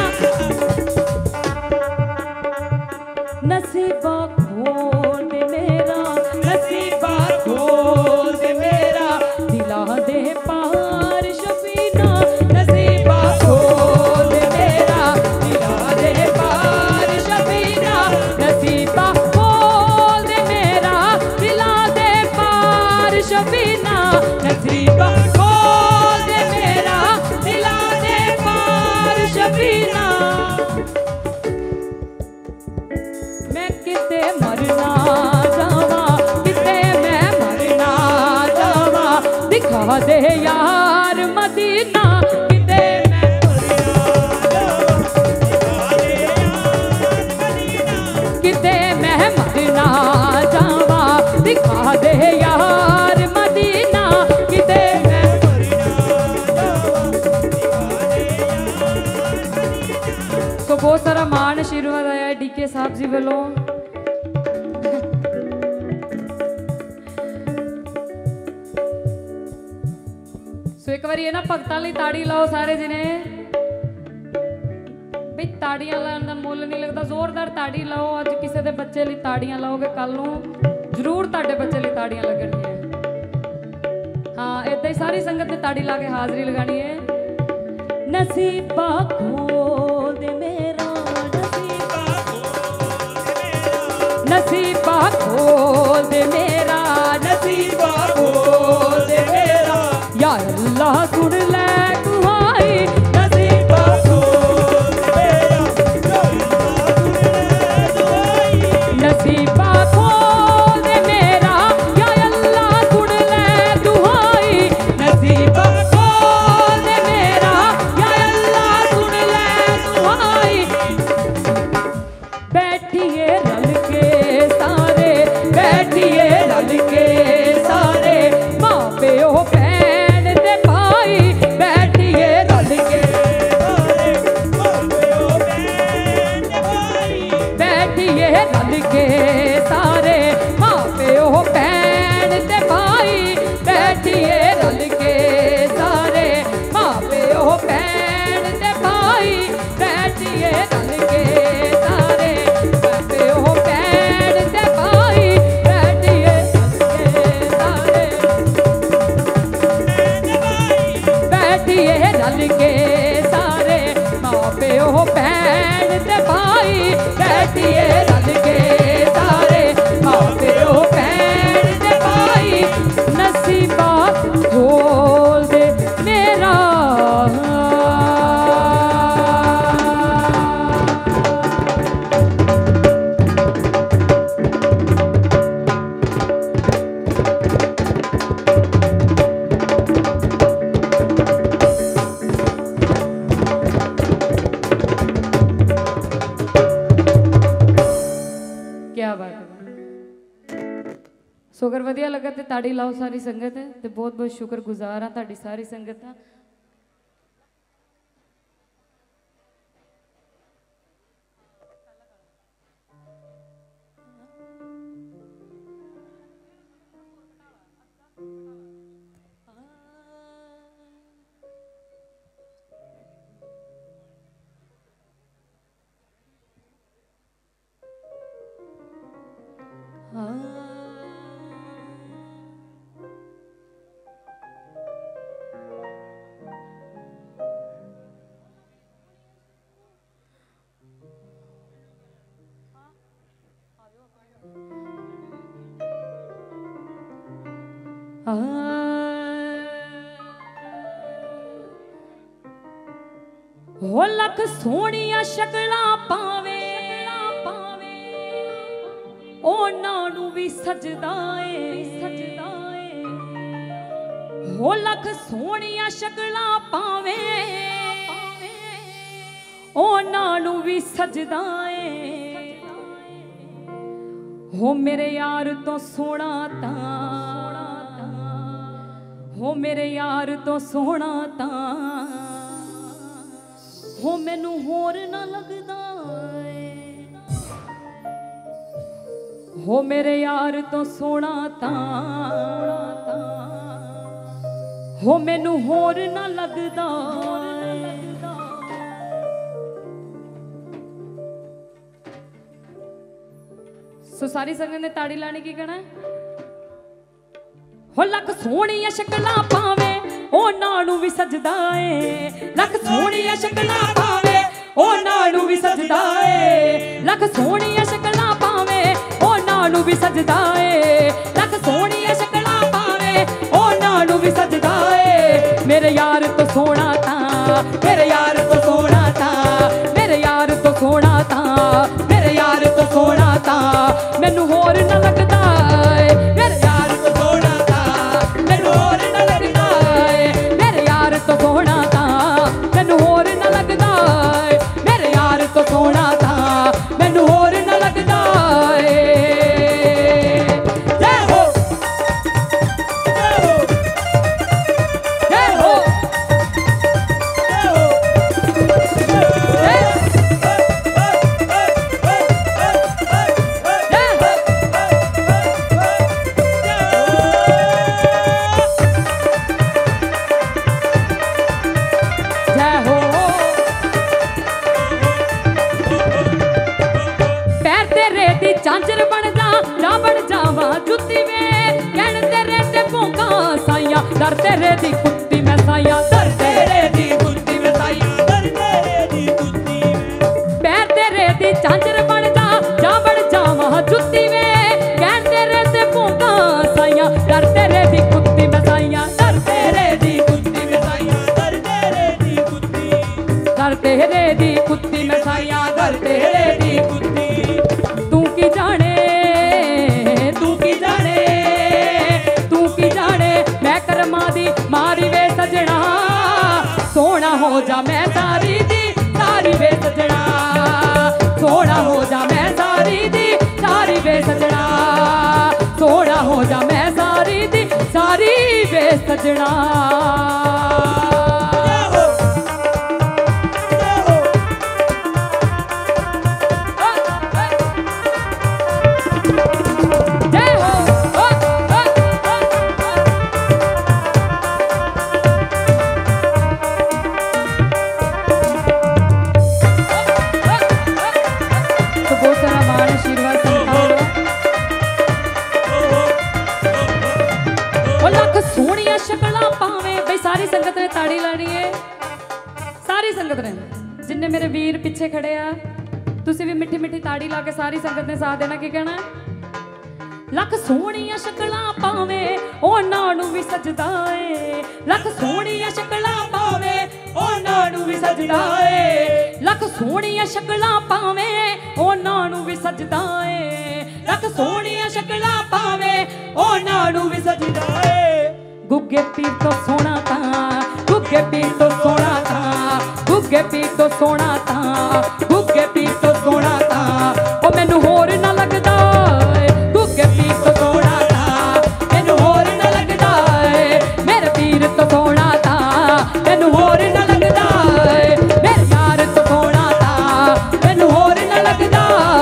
नसीबा खोल दे मेरा नसीबा खोल दे मेरा दिला दे पार शफीना नसीबा खोल दे मेरा दिला दे पार शफीना नसीबा खोल दे मेरा दिला दे पार शफीना नसीबा खोल दे मेरा दिला दे पार शफीना मैं किते मरना जावा किते मैं मरना जावा दिखा दे यार मदीना किते मैं किते मैं मरना जावा दिखा दे यार मदीना किते मैं तो बहुत सारा मान आशीर्वाद आया डीके साहब जी वालों सो एक बार ये ना भगतां लई ताड़ी लाओ सारे जने भी ताड़ियां लाने का मुੱਲ नहीं लगता जोरदार ताड़ी लाओ अज किसी के बच्चे लिए ताड़ियां लाओगे कल नूं जरूर तुहाडे बच्चे लिए ताड़ियां लगणगियां हाँ इदां ही सारी संगत ने ताड़ी ला के हाजरी लगानी है नसीबा खोल दे मेरा नसीबा खोल दे मेरा नसीबा खोल दे मेरा या अल्लाह सुन ले दुआई नसीबा खोल दे मेरा नसीबा खोल दे मेरा या अल्लाह सुन ले दुआई नसीबा खोल दे मेरा या अल्लाह सुन ले दुआई बैठिए रल के सारे बैठिए रल के सारे माँ प्यो भैन दे भाई बैठिए रल के बैठिए रल के सारे माँ प्यो भैन दे भाई बैठिए रल के सारे माँ प्यो भैन दे भाई बैठिए रल के सारे माँ प्यो भैन दे भाई बैठिए रल के सारे बैठिए रल के सारे माँ प्यो भैन दे भाई बैठिए रल के सारे माँ प्यो भैन दे भाई नसीबा खोल दे मेरा क्या बात है सो अगर वधिया लगा तो ताड़ी लाओ सारी संगत है तो बहुत बहुत शुक्रगुजार हाँ ताड़ी सारी संगत हाँ हो लख सोहणिया शकला पावे पावे ओनां नूं भी सजदा ए सजदा ए हो लख सोहणिया शकला पावे ओनां नूं भी सजदा ए हो मेरे यार तो सोना तां हो मेरे यार तो सोना ता हो मैनू होर ना लगदा ए। हो मेरे यार तो सोना ता हो मैनू होर ना लगदा ए। सो सारी संगत ने ताड़ी लाने की कहना है। हो लख सोहणियां शक्लां पावे ओ नानू भी सजदा ए। लख सोहणियां शक्लां पावे ओ नानू भी सजदा ए। लख सोहणियां शक्लां पावे ओ नानू भी सजदा ए। लख सोहणियां शक्लां पावे ओ नानू भी सजदा ए। मेरे यार तो सोना था मेरे यार तो सोना था मेरे यार तो सोना था मेरे यार तो सोना था मैनू होर ना लगदा ए। मेरे यार तो सोना था मैनू होर ना लगदा ए। मेरे यार तो सोना था मैनू होर ना लगदा ए। मेरे यार तो सोना था मैनू होर ना लगदा ए। जय हो जय हो जय हो झांझर बन जा ना बन जावा जुत्ती वे कहण तेरे ते भोंका साइया दर तेरे दी कुत्ती मैं साइया दर तेरे दी कुत्ती मैं साइया दर तेरे दी कुत्ती पैर तेरे दी झांझर बन जा ना बन जावा जुत्ती वे कहण तेरे ते भोंका साइया दर तेरे दी कुत्ती मैं साइया दर तेरे दी कुत्ती मैं साइया दर तेरे दी कुत्ती दर तेरे दी कुत्ती मैं साइया दर तेरे दी कुत्ती। तू की जाने तू की जाने तू की जाने मैं कर्मा दी मारी वे सजना सोना हो जा मैं सारी दी सारी वे सजना सोना हो जा मैं सारी दी सारी वे सजना सोना हो जा मैं सारी दी सारी वे सजना। सारी संगत ने ताड़ी लानी है सारी संगत ने जिन्ने मेरे वीर पिछे खड़े आ तुसी भी मिठी मिठी ताड़ी ला के सारी संगत ने साथ देना। की कहना है। लख सोहणियां शक्लां पावे ओ नानू भी सजदा ए। लख सोहणियां शक्लां पावे ओ नानू भी सजदा ए। लख सोहणियां शक्लां पावे ओ नानू भी सजदा ए। लख सोहणियां शक्लां पावे ओ नानू भी सजदा ए। गुग्गे पीर तो सोना था गुग्गे पीर तो सोना था गुग्गे पीर तो सोना था गुग्गे पीर तो सोना था ओ मैनू होर ना लगदा गुग्गे पीर तो सोना था मैनू होर ना लगदा मेरे पीर तो सोना था मैनू होर ना लगदा मेरे यार तो सोना था मैनू होर ना लगदा।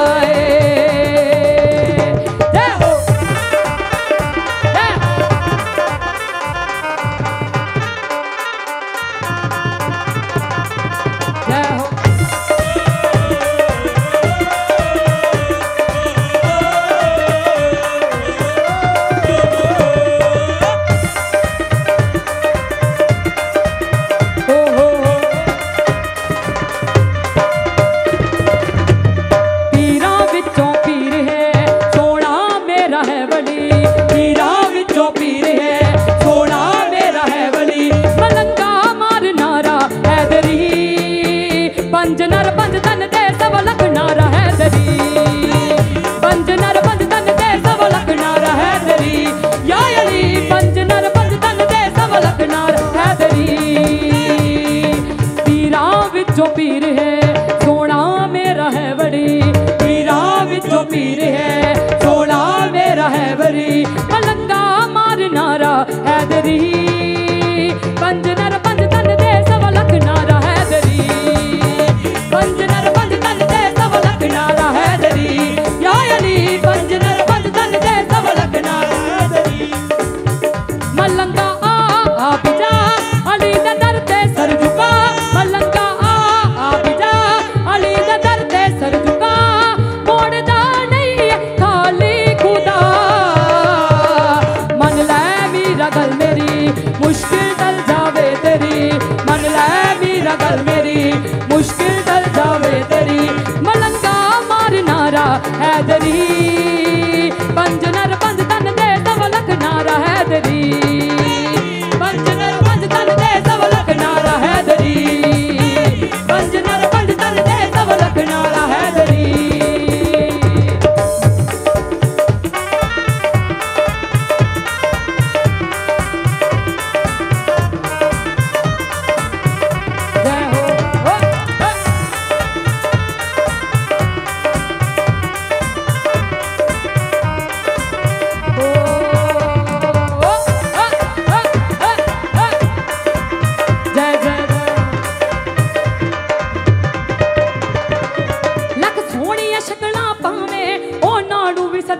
विचों पीर है सोना मेरा है बड़ी, पीरा विचों पीर है सोना मेरा है बड़ी, मलंगा मारनारा हैदरी।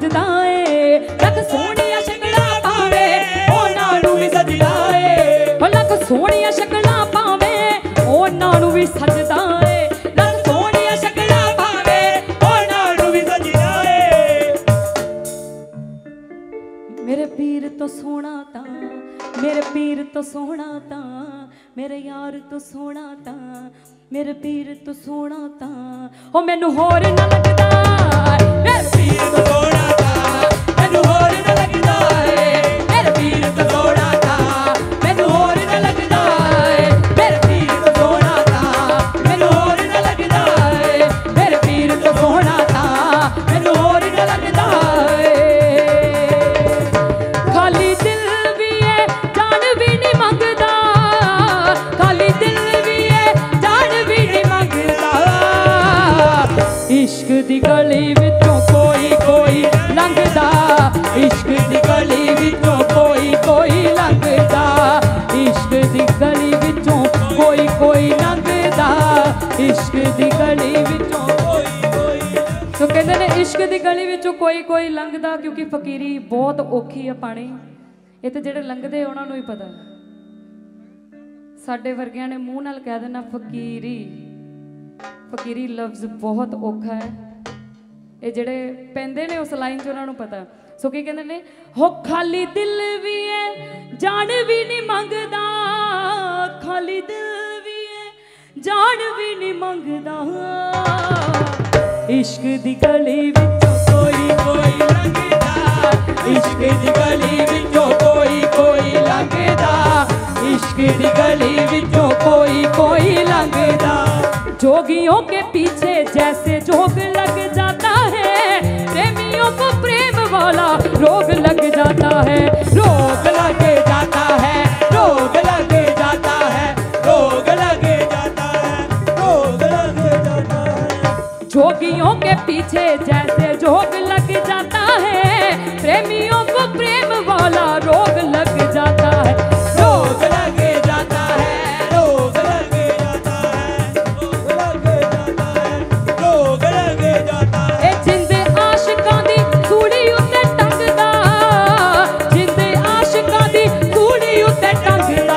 सजदा है लख सोहणियां शक्लां पावे उन्हां नूं भी सजदा है ओ लख सोहणियां शक्लां पावे उन्हां नूं भी सजदा है लख सोहणियां शक्लां पावे उन्हां नूं भी सजदा है मेरे पीर तो सोहणा तां मेरे पीर तो सोहणा तां मेरे यार तो सोहणा तां मेरे पीर तो सोहणा तां ओ मैनू होर ना लगदा मेरे पीर तो सोहणा तां मैनू होर ना लगदा मेरे पीर तो सोहणा तां मैनू होर ना लगदा मेरे पीर तो सोहणा तां मैनू होर ना लगदा मेरे पीर तो सोहणा तां मैनू होर ना लगदा खाली दिल भी है जान भी नहीं मंगदा खाली दिल भी है जान भी नहीं मंगदा इश्क दी गली विचों कोई कोई लंघदा इश्क दी गली विचों कोई कोई लंघदा इश्क दी गली विचों कोई कोई लंघदा इश्क दी गली विचों कोई कोई तो कहते ने इश्क दी गली विचों कोई कोई लंघदा क्योंकि फकीरी बहुत औखी है पानी ये तो जेडे लंघदे उन्हां नूं ही पता साडे वर्गियां ने मूँह नाल कह देना फकीरी फकीरी लफ्ज़ बहुत औखा है ये जेडे पैंदे ने उस लाइन च उन्हां नूं पता सो की कहंदे ने हो खाली दिल भी है जान भी नहीं मंगदा खाली दिल भी है जान भी नहीं मंगदा इश्क दी गली विचों कोई कोई लंघदा इश्क दी गली विचों कोई कोई लंघदा इश्क दी गली विचों कोई कोई लंघदा जोगियों के पीछे जैसे जोग लग जाता है प्रेमियों को प्रेम वाला रोग लग जाता है रोग लग जाता है रोग लग जाता है रोग लग जाता है रोग लग जाता है जोगियों के पीछे जैसे जोग लग जाता है प्रेमियों को प्रेम वाला रोग लग जाता है रोग लग जाता है रोग लग जाता है रोग लग जाता है रोग लग जाता है ए जिंदे आशिकां दी सूली उत्ते टंगदा जिंदे आशिकां दी सूली उत्ते टंगदा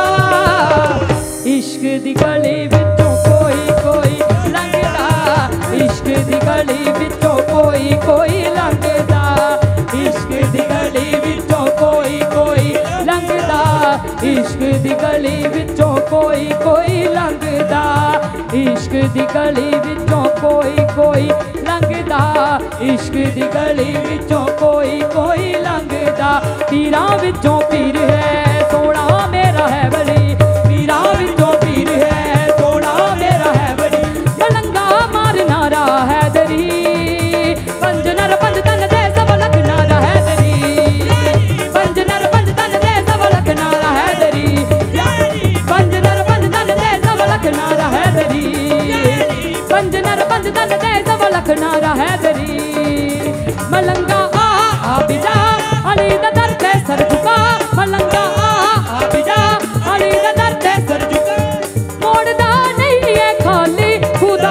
इश्क दी गली विचों कोई कोई लंघदा इश्क दी गली विचों कोई कोई लंघदा इश्क दी गली विचों कोई कोई लंघदा इश्क दी गली विचों कोई कोई लंघदा इश्क दी गली विचों कोई कोई लंघदा इश्क दी गली विचों कोई कोई लंघदा पीरां विचों पीर है सोना मेरा है बली पीरां विचों पीर है सोना मेरा है बली मलंगा मारना रहा है दरी पंज नर पंज तन दे सब लख नारा है दरी पंज नर पंज तन दे सब लख नारा है दरी पंज नर पंज तन दे सब लख नारा है दरी पंज नर पंज तन दे सब लख नारा है दरी मलंगा आ आ बिजा अली दा दर ते सर झुका मलंगा आ आ बिजा अली दा दर ते सर झुका मोड़दा नहीं है खाली खुदा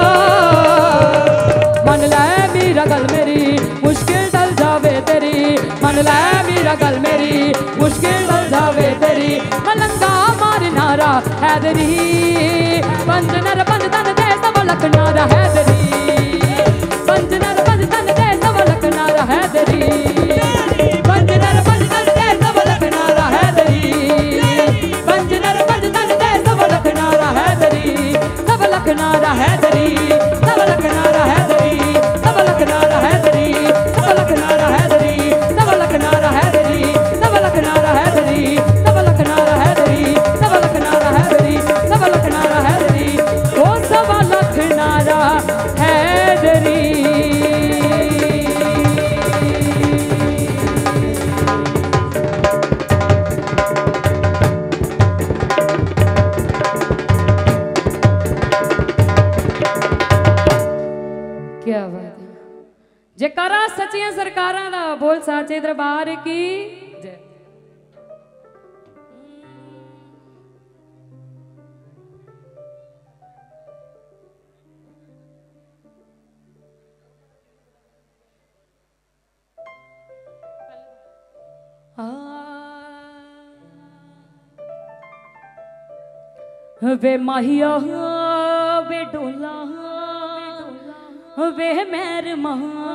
मन लै मेरा गल मेरी मुश्किल टल जावे तेरी मन लै मेरा गल मेरी मुश्किल टल जावे तेरी मलंगा मार नारा हैदरी पंज नर पंज तन दे सब लख नारा हैदरी पंज नर पंज तन दे सब लख नारा हैदरी पंज नर पंज तन दे सब लख नारा हैदरी पंज नर पंज तन दे सब लख नारा हैदरी सब लख नारा हैदरी सब लख नारा हैदरी सब लख नारा हैदरी सब लख नारा हैदरी सब लख नारा हैदरी सब लख नारा हैदरी सब लख नारा हैदरी सब लख नारा हैदरी सब लख नारा हैदरी ओ सब लख नारा हैदरी क्या बात है जयकारा सच्चियां सरकारां दा बोल साचे दरबार की जय वे माहिया वे डोला वे मैर महा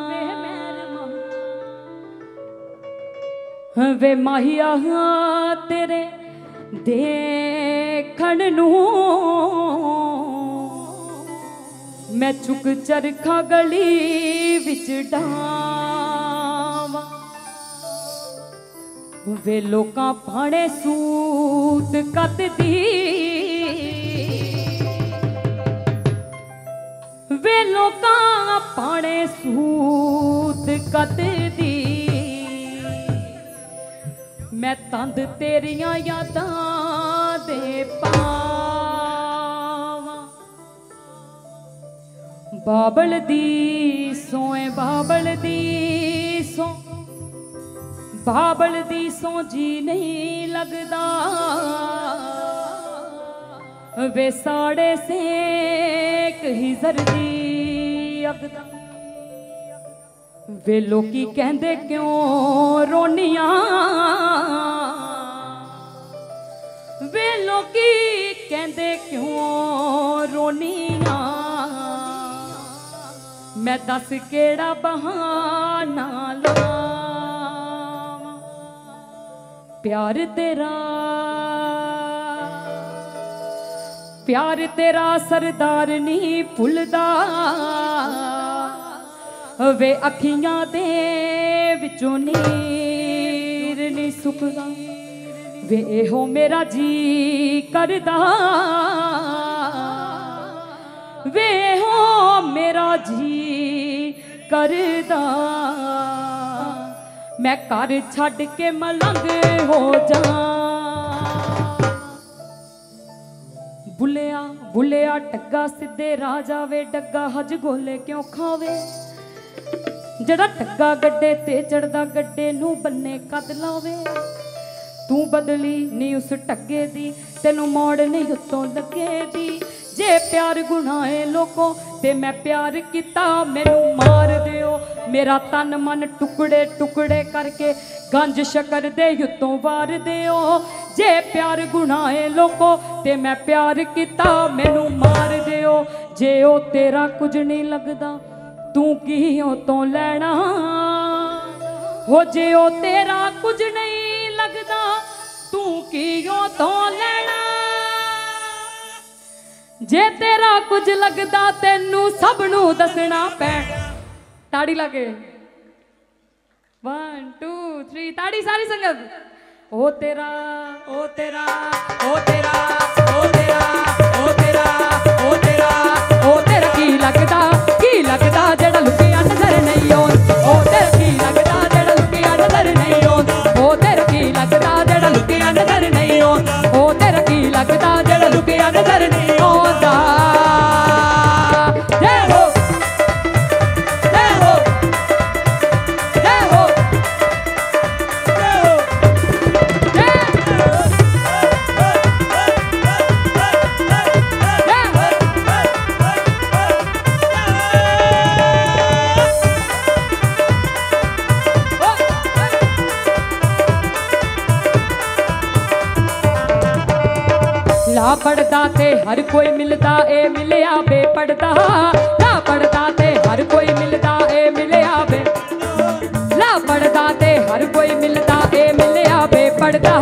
वे माहिया तेरे देखण नू मैं चुक चरखा गली विच डावां वे लोकां पाणे सूत कत दी वे लोकां पाणे सूत कत दी मैं तंद तेरियां यादां दे पावां बाबल दी सोए बाबल दी सो बाबल दी सो जी नहीं लगदा वे साड़े से ही जरदी अगदा वे लोकी कहंदे क्यों रोनियां वे लोकी कहंदे क्यों रोनियां मैं दस केड़ा बहाना लावां प्यार तेरा प्यार तेरा सरदार नहीं भुलदा वे अखियां दे विचों नीर नहीं सुकदा वे एहो मेरा जी करदा वे एहो मेरा जी करदा मैं घर छड़ के मलंग हो जा बुलिया बुलिया टग्गा सीधे राजा वे डग्गा हज गोले क्यों खावे जड़ा टग्गा गड्डे ते चढ़दा गड्डे नू बन्ने कद लावे तू बदली नहीं उस टग्गे दी तेनू मोड़ नहीं उत्तों लगे दी जे प्यार गुनाहे लोको ते मैं प्यार किता मैनू मार दियो मेरा तन मन टुकड़े टुकड़े करके गंज शकर दे उत्तों वार दियो जे प्यार गुनाहे लोको ते मैं प्यार किता मैनू मार दियो जे ओ तेरा कुछ नहीं लगदा तू कियों तो लेना हो जे ओ तेरा कुछ नहीं लगदा तू कियों तो लेना जे तेरा कुछ लगदा तेनू सबनू दसना पैना ताड़ी लगे वन टू थ्री ताड़ी सारी संगत ओ तेरा ओ तेरा ओ तेरा ओ तेरा ओ तेरा ओ तेरा ओ तेरा की लगदा की लगदा जेड़ा लुकिया नजर नहीं आउंदा ओ तेरा की लगदा जेड़ा लुकिया नजर नहीं आउंदा ओ तेरा की लगदा जेड़ा लुकिया नजर नहीं आउंदा ओ तेरा की लगदा जेड़ा लुकिया नजर नहीं आउंदा जय हो जय हो जय हो जय हो ला पढ़दा ते हर कोई मिलदा ए मिलिया बेपढ़दा ला पढ़दा ते हर कोई मिलदा ए मिलिया बे ला पढ़दा ते हर कोई मिलदा ए मिलिया बेपढ़दा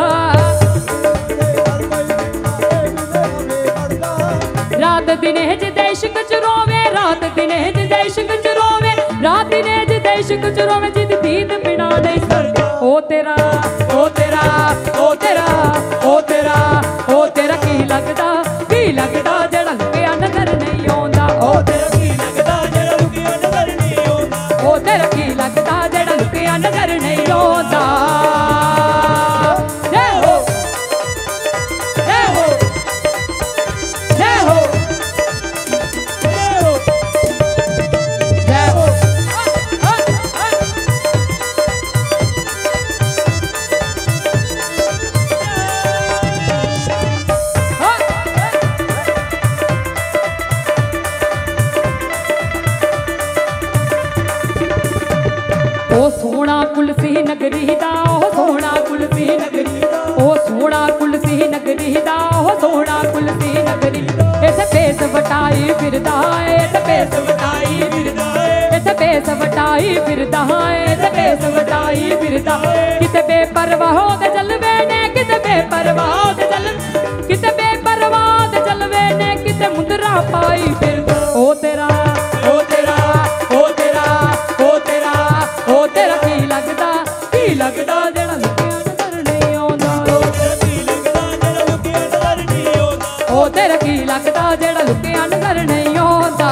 रात दिने च देशक च रोवे रात दिने च देशक च रोवे रात दिने च देशक च रोवे जिद दीद बिना नहीं सरदा ओ तेरा ओ तेरा ओ तेरा ओ तेरा ओ तेरा की लगदा की लगदा जेड़ा लुकिया नजर नहीं आउंदा ओ तेरा की लगदा जेड़ा लुकिया नजर नहीं आउंदा ओ तेरा की लगदा जेड़ा लुकिया नजर नहीं आउंदा जय हो जय हो जय हो जय हो सोना कुलसी नगरी दा ओ सोना कुलसी नगरी ओ सोना कुलसी नगरी दा ओ सोना कुलसी नगरी बेस वटाई फिरदा है ते बेस वटाई फिरदा है ते बेस वटाई फिरदा है ते बेस वटाई फिरदा किते बेपरवाह ते जलवे ने किते बेपरवाह ते जल किते बेपरवाह ते जलवे ने किते मुंदरा पाई फिरदा ओ तेरा ओ तेरा ओ तेरा ओ तेरा ओ तेरा की लगदा की लगदा जेड़ा लुकिया नजर नहीं आउंदा ओ तेरा की लगदा जेड़ा लुकिया नजर नहीं आउंदा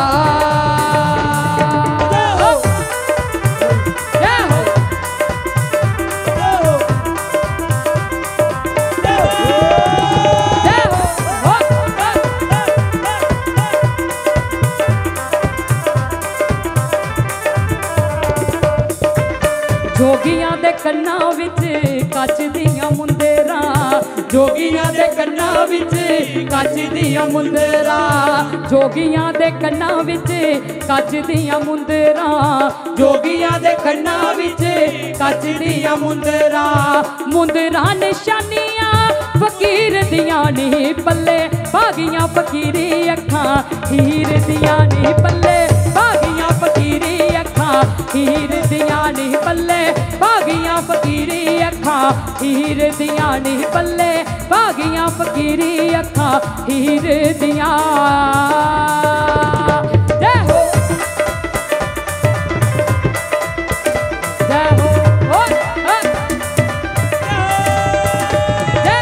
जोगियां दे कन्ना विच कच दियां मुंदेरा जोगियां दे कन्ना विच कच दियां मुंदेरा जोगियां दे कन्ना विच कच दियां मुंदेरा जोगियां दे कन्ना विच कच दियां मुंदेरा मुंदेरा निशानियां फकीर दियां नी पल्ले भागियां फकीरी अखां हीर दियां नी पल्ले भागियां फकीरी अखां हीर दियां नी पल्ले भागियां फकीरी अखां हीर दियां नी पल्ले भागियां फकीरी अखां हीर दियां जय हो जय हो ओ, ओ, जय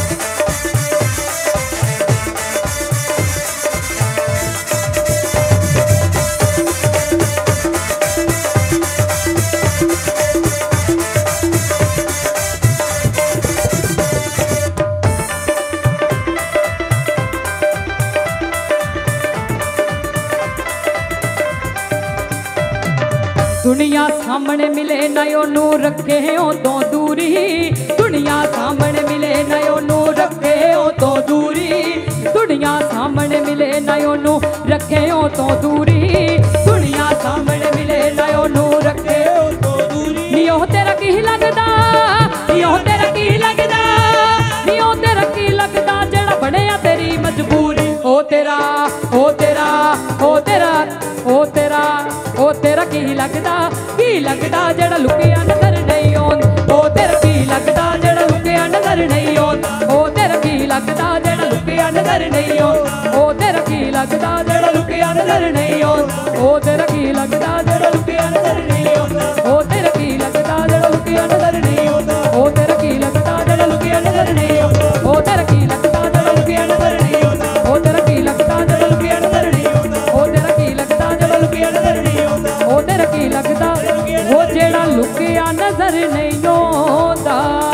दुनिया सामने मिले ना ओनू रखे तो दूरी दुनिया सामने मिले ना ओनू रखे तो दूरी दुनिया सामने मिले ना ओनू रखे तो दूरी दुनिया सामने मिले ना ओनू रखे तो दूरी नी ओ तेरा की लगदा नी ओ तेरा की लगदा नी ओ तेरा की लगदा जेड़ा बनया तेरी मजबूरी ओ तेरा ओ तेरा ओ तेरा ओ तेरा ओ तेरा की लगदा की लगदा जेड़ा लुकिया नजर नहीं आउंदा ओ तेरा की लगदा जेड़ा लुकिया नजर नहीं आउंदा ओ तेरा की लगदा जेड़ा लुकिया नजर नहीं आउंदा ओ तेरा की लगदा जेड़ा लुकिया नजर नहीं आउंदा ओ तेरा की लगदा जेड़ा लुकिया नजर नहीं आउंदा ओ तेरा की लगदा जेड़ा लुकिया नजर नहीं आउंदा ओ तेरा की लगदा जेड़ा लुकिया नजर नहीं आउंदा ओ तेरा की लगदा जेड़ा लुकिया नजर नहीं आउंदा ओ तेरा की लगदा जेड़ा लुकिया नजर नहीं आउंदा ओ तेरा की लगदा जेड़ा लुकिया नजर नहीं आउंदा ओ तेरा की लगदा ओ जेड़ा लुकिया नजर नहीं आउंदा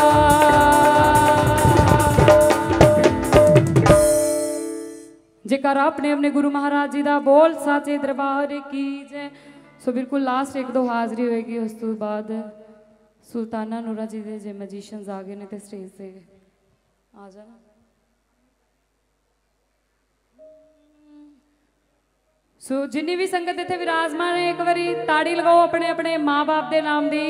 जेकर अपने अपने गुरु महाराज जी दा बोल साचे दरबार की जय। सो बिल्कुल लास्ट एक दो हाजरी होएगी उस तो बाद सुल्ताना नूरा जी दे जे मैजिशियंस आ गए ने ते स्टेज से आ जाना। सो जिन्नी भी संगत इत्थे विराजमान है एक बारी ताड़ी लगाओ अपने अपने माँ बाप के नाम दी।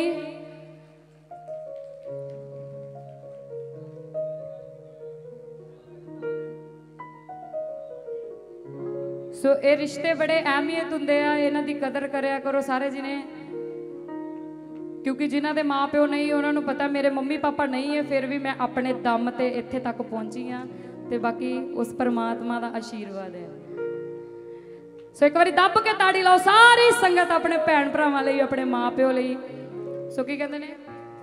सो ये रिश्ते बड़े अहमियत होंगे आ, इन्हां दी कदर करया करो सारे जिने, क्योंकि जिन्हां दे माँ प्यो नहीं उन्होंने पता मेरे मम्मी पापा नहीं है फिर भी मैं अपने दम ते इत्थे तक पहुंची हाँ ते बाकी उस परमात्मा का आशीर्वाद है। सो एक बार दब के ताड़ी लाओ सारी संगत अपने भैन भरावां लई अपने माँ प्यो लई। सो की कहते ने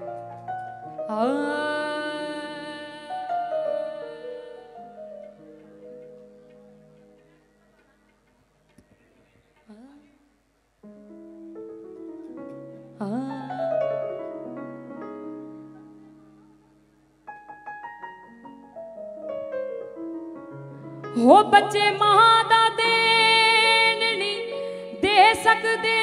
हो बच्चे मां दा देन नहीं दे सकते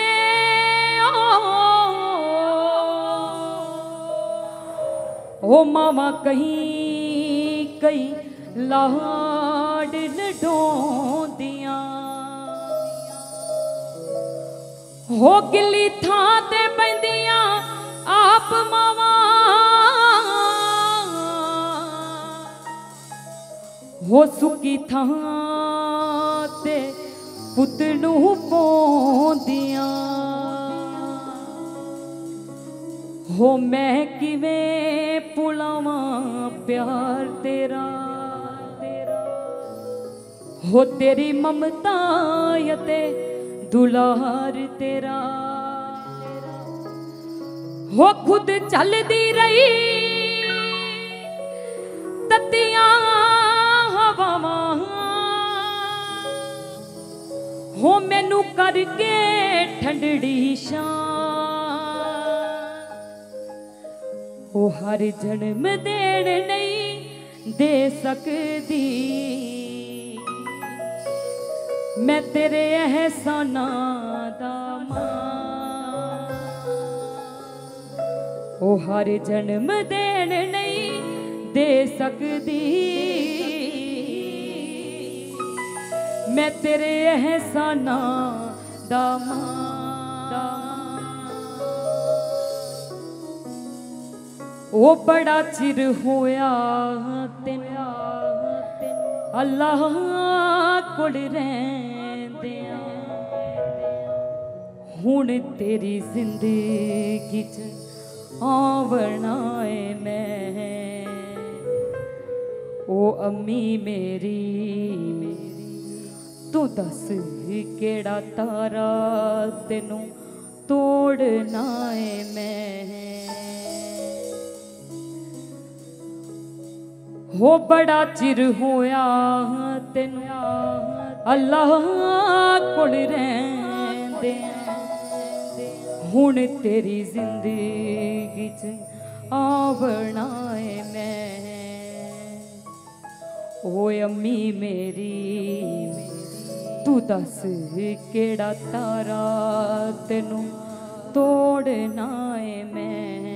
ओ मामा कहीं कहीं लाड लडोंदियां हो गिली थां ते पैंदियां आप मावा हो सुकी थां ते पुत नूं पाउंदियां हो मैं किवें भुलावां प्यार तेरा तेरा हो तेरी ममता ते दुलार तेरा हो खुद चलदी रही ततियां हवावां हो मैनू करके ठंडड़ी शां ओ हर जन्म देण नहीं दे सकदी मैं तेरे एहसानां दा मां ओ हर जन्म देण नहीं दे सकदी मैं तेरे एहसानां दा मां ओ बड़ा चिर होया तेरा अल्लाह कोल रहिंदियां हुण तेरी जिंदगी च आवना है मैं ओ अम्मी मेरी तू दस केड़ा तारा तेनू तोड़ना है मैं हो बड़ा चिर होया तेनू अल्लाह कोल रहिंदियां हुण तेरी जिंदगी च आवना है मैं ओ अम्मी मेरी तू दस केड़ा तारा तेनू तोड़ना है मैं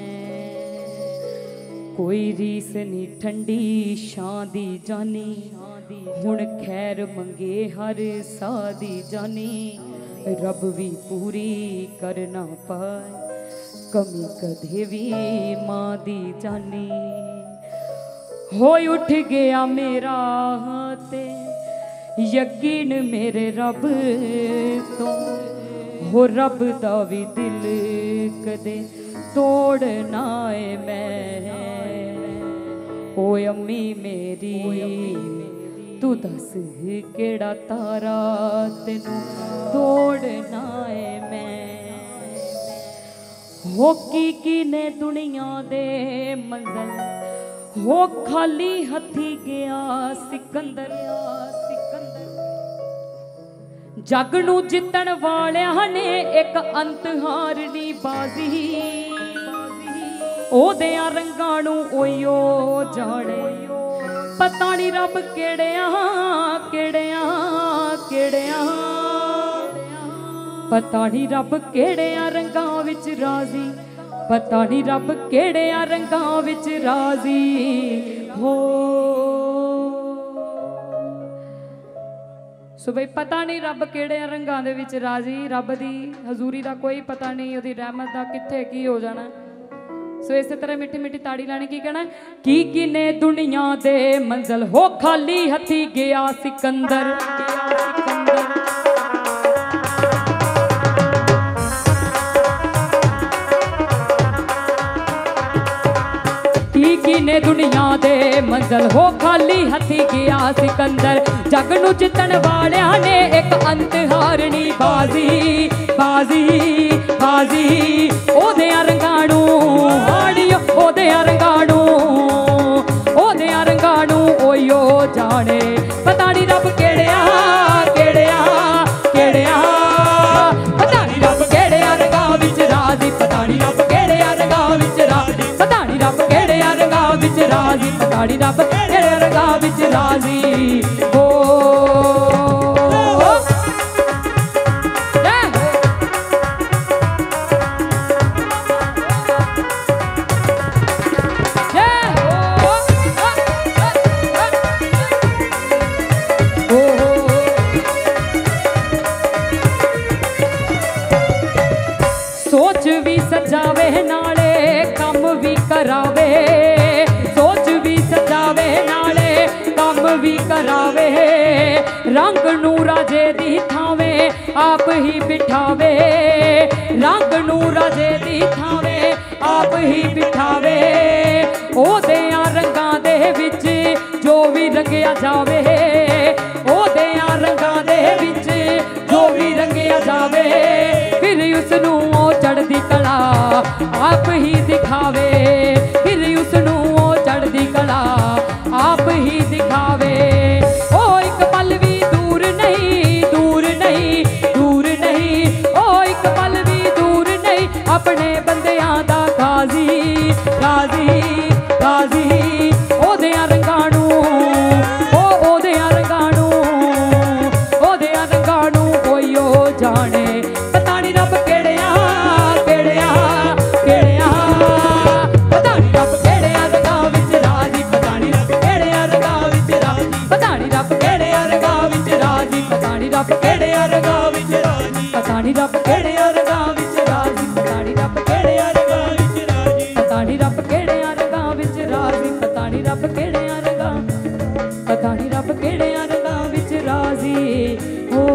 कोई रीस नी ठंडी शां दी जानी हुण खैर मंगे हर सा दी जानी रब भी पूरी करना पाए कमी कदे भी मां दी जानी होई उठ गया मेरा ते यकीन मेरे रब तो हो रब दा भी दिल कदे तोड़ना है मैं ओ अम्मी मेरी तू दस केड़ा तारा तेनू तोड़ना है मैं हो की की ने दुनिया दे मंजल हो खाली हथी गया सिकंदर जग नू जितन वालियां ने एक अंत हारनी बाजी ओदियां रंगां नू ओयो जाने पता नहीं रब केड़ियां केड़ियां केड़ियां पता नहीं रब केड़ियां रंगां विच राजी पता नहीं रब केड़ियां रंगां विच राजी हो सो बई पता नहीं रब केड़े रंगां दे विच राजी रब दी हजूरी दा कोई पता नहीं ओदी रहमत दा कित्थे की हो जाना सो इस तरह मिठी मिठी ताड़ी लाने की कहना की किने दुनिया दे मंजिल हो खाली हथी गया सिकंदर की किने दुनिया दे मंजिल हो खाली हथी गया सिकंदर जग नू जितन वालियां ने एक अंत हारनी बाजी बाजी बाजी ओदे रंगाणू आड़ियो ओदे रंगाणू ओदे रंगाणू ओयो जाने पता नहीं रब केड़िया केड़िया केड़िया पता नहीं रब केड़िया रंगां विच राजी पता नहीं रब केड़िया रंगां विच राजी पता नहीं रब केड़िया रंगां विच राजी पता नहीं रब केड़िया रंगां विच राजी ओ सोच भी सजावे नाले कम भी करावे सोच भी सजावे नाले कम भी करावे रंग नू राजे दी थावे आप ही बिठावे, रंग नू राजे दी थावे आप ही बिठावे। ओदियां रंगां दे विच जो भी रंगिया जावे, ओदियां रंगां दे विच जो भी रंगिया जावे, फिर उसनू ओ चढ़दी कला आप ही दिखावे, फिर उसनू ओ चढ़दी कला आप ही दिखावे। ओ एक पल भी दूर नहीं, दूर नहीं, दूर नहीं, ओ एक पल भी दूर नहीं, अपने बंदियां दा गाजी, गाजी, गाजी। ओदियां रंगां नू, ओ ओदियां रंगां नू, ओदियां रंगां नू कोई ओ जाने, पता नहीं रब केड़िया केड़िया केड़िया, पता नहीं रब केड़िया रंगां विच राजी, पता नहीं रब केड़िया रंगां विच राजी, पता नहीं रब केड़िया रंगां विच राजी, पता नहीं रब केड़िया रंगां विच राजी, पता नहीं रब केड़िया रंगां विच राजी, पता नहीं रब केड़िया रंगां विच राजी, पता नहीं रब केड़िया रंगां विच राजी, पता नहीं रब केड़िया रंगां, पता नहीं रब केड़िया रंगां विच राजी हो।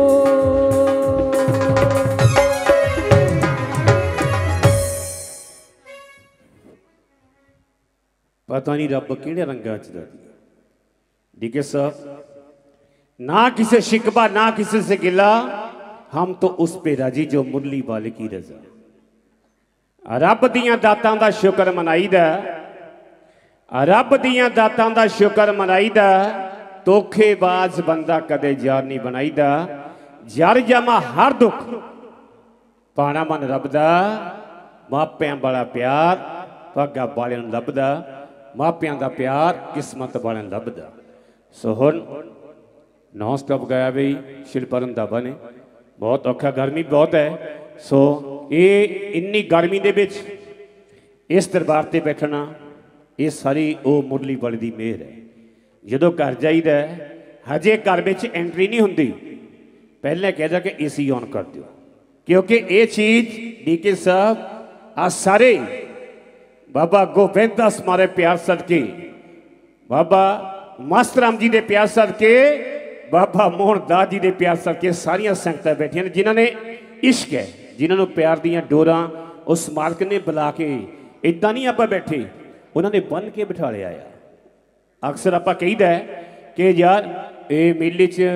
पता नहीं रब किहड़े रंगां च राजी। डीके साहब, ना किसे शिकवा ना किसी से गिला, हम तो उस पे राजी जो मुरली वाले की रजा। रब दियां दातां दा शुक्र मनाईदा, रब दियां दातां दा शुक्र मनाईदा, धोखेबाज बंदा कदे जार नहीं बनाईदा। जर जमा हर दुख पाना मन रब दा, मापियां वाला प्यार भागा वाले नूं लभदा, मापियां दा प्यार किस्मत वाले नूं लभदा। सो हुण नॉन स्टॉप गाया बई शिल्पा रंधावा ने, बहुत औखा, गर्मी बहुत है। सो ये इन्नी गर्मी दे विच इस दरबार ते बैठना, ये सारी वो मुरली वाले दी मेहर है। जदों घर जाईदा हजे घर विच एंट्री नहीं हुंदी, पहले कहदा कि ए सी ऑन कर दिओ, क्योंकि ये चीज़ डीके साहब आ सारे बाबा गोबिंद दास मारे प्यार सदके, बाबा मास्टर राम जी के प्यार सदके, बाबा मोहन दास जी के प्यार सदके सारिया संगतां बैठियां ने जिन्हां ने इश्क है, जिन्होंने प्यार दियां डोरां उस मालक ने बुला के, इदां नहीं आप बैठे, उन्होंने बन के बिठा लिया है। अक्सर आप कहीदा है कि यार ये मेले च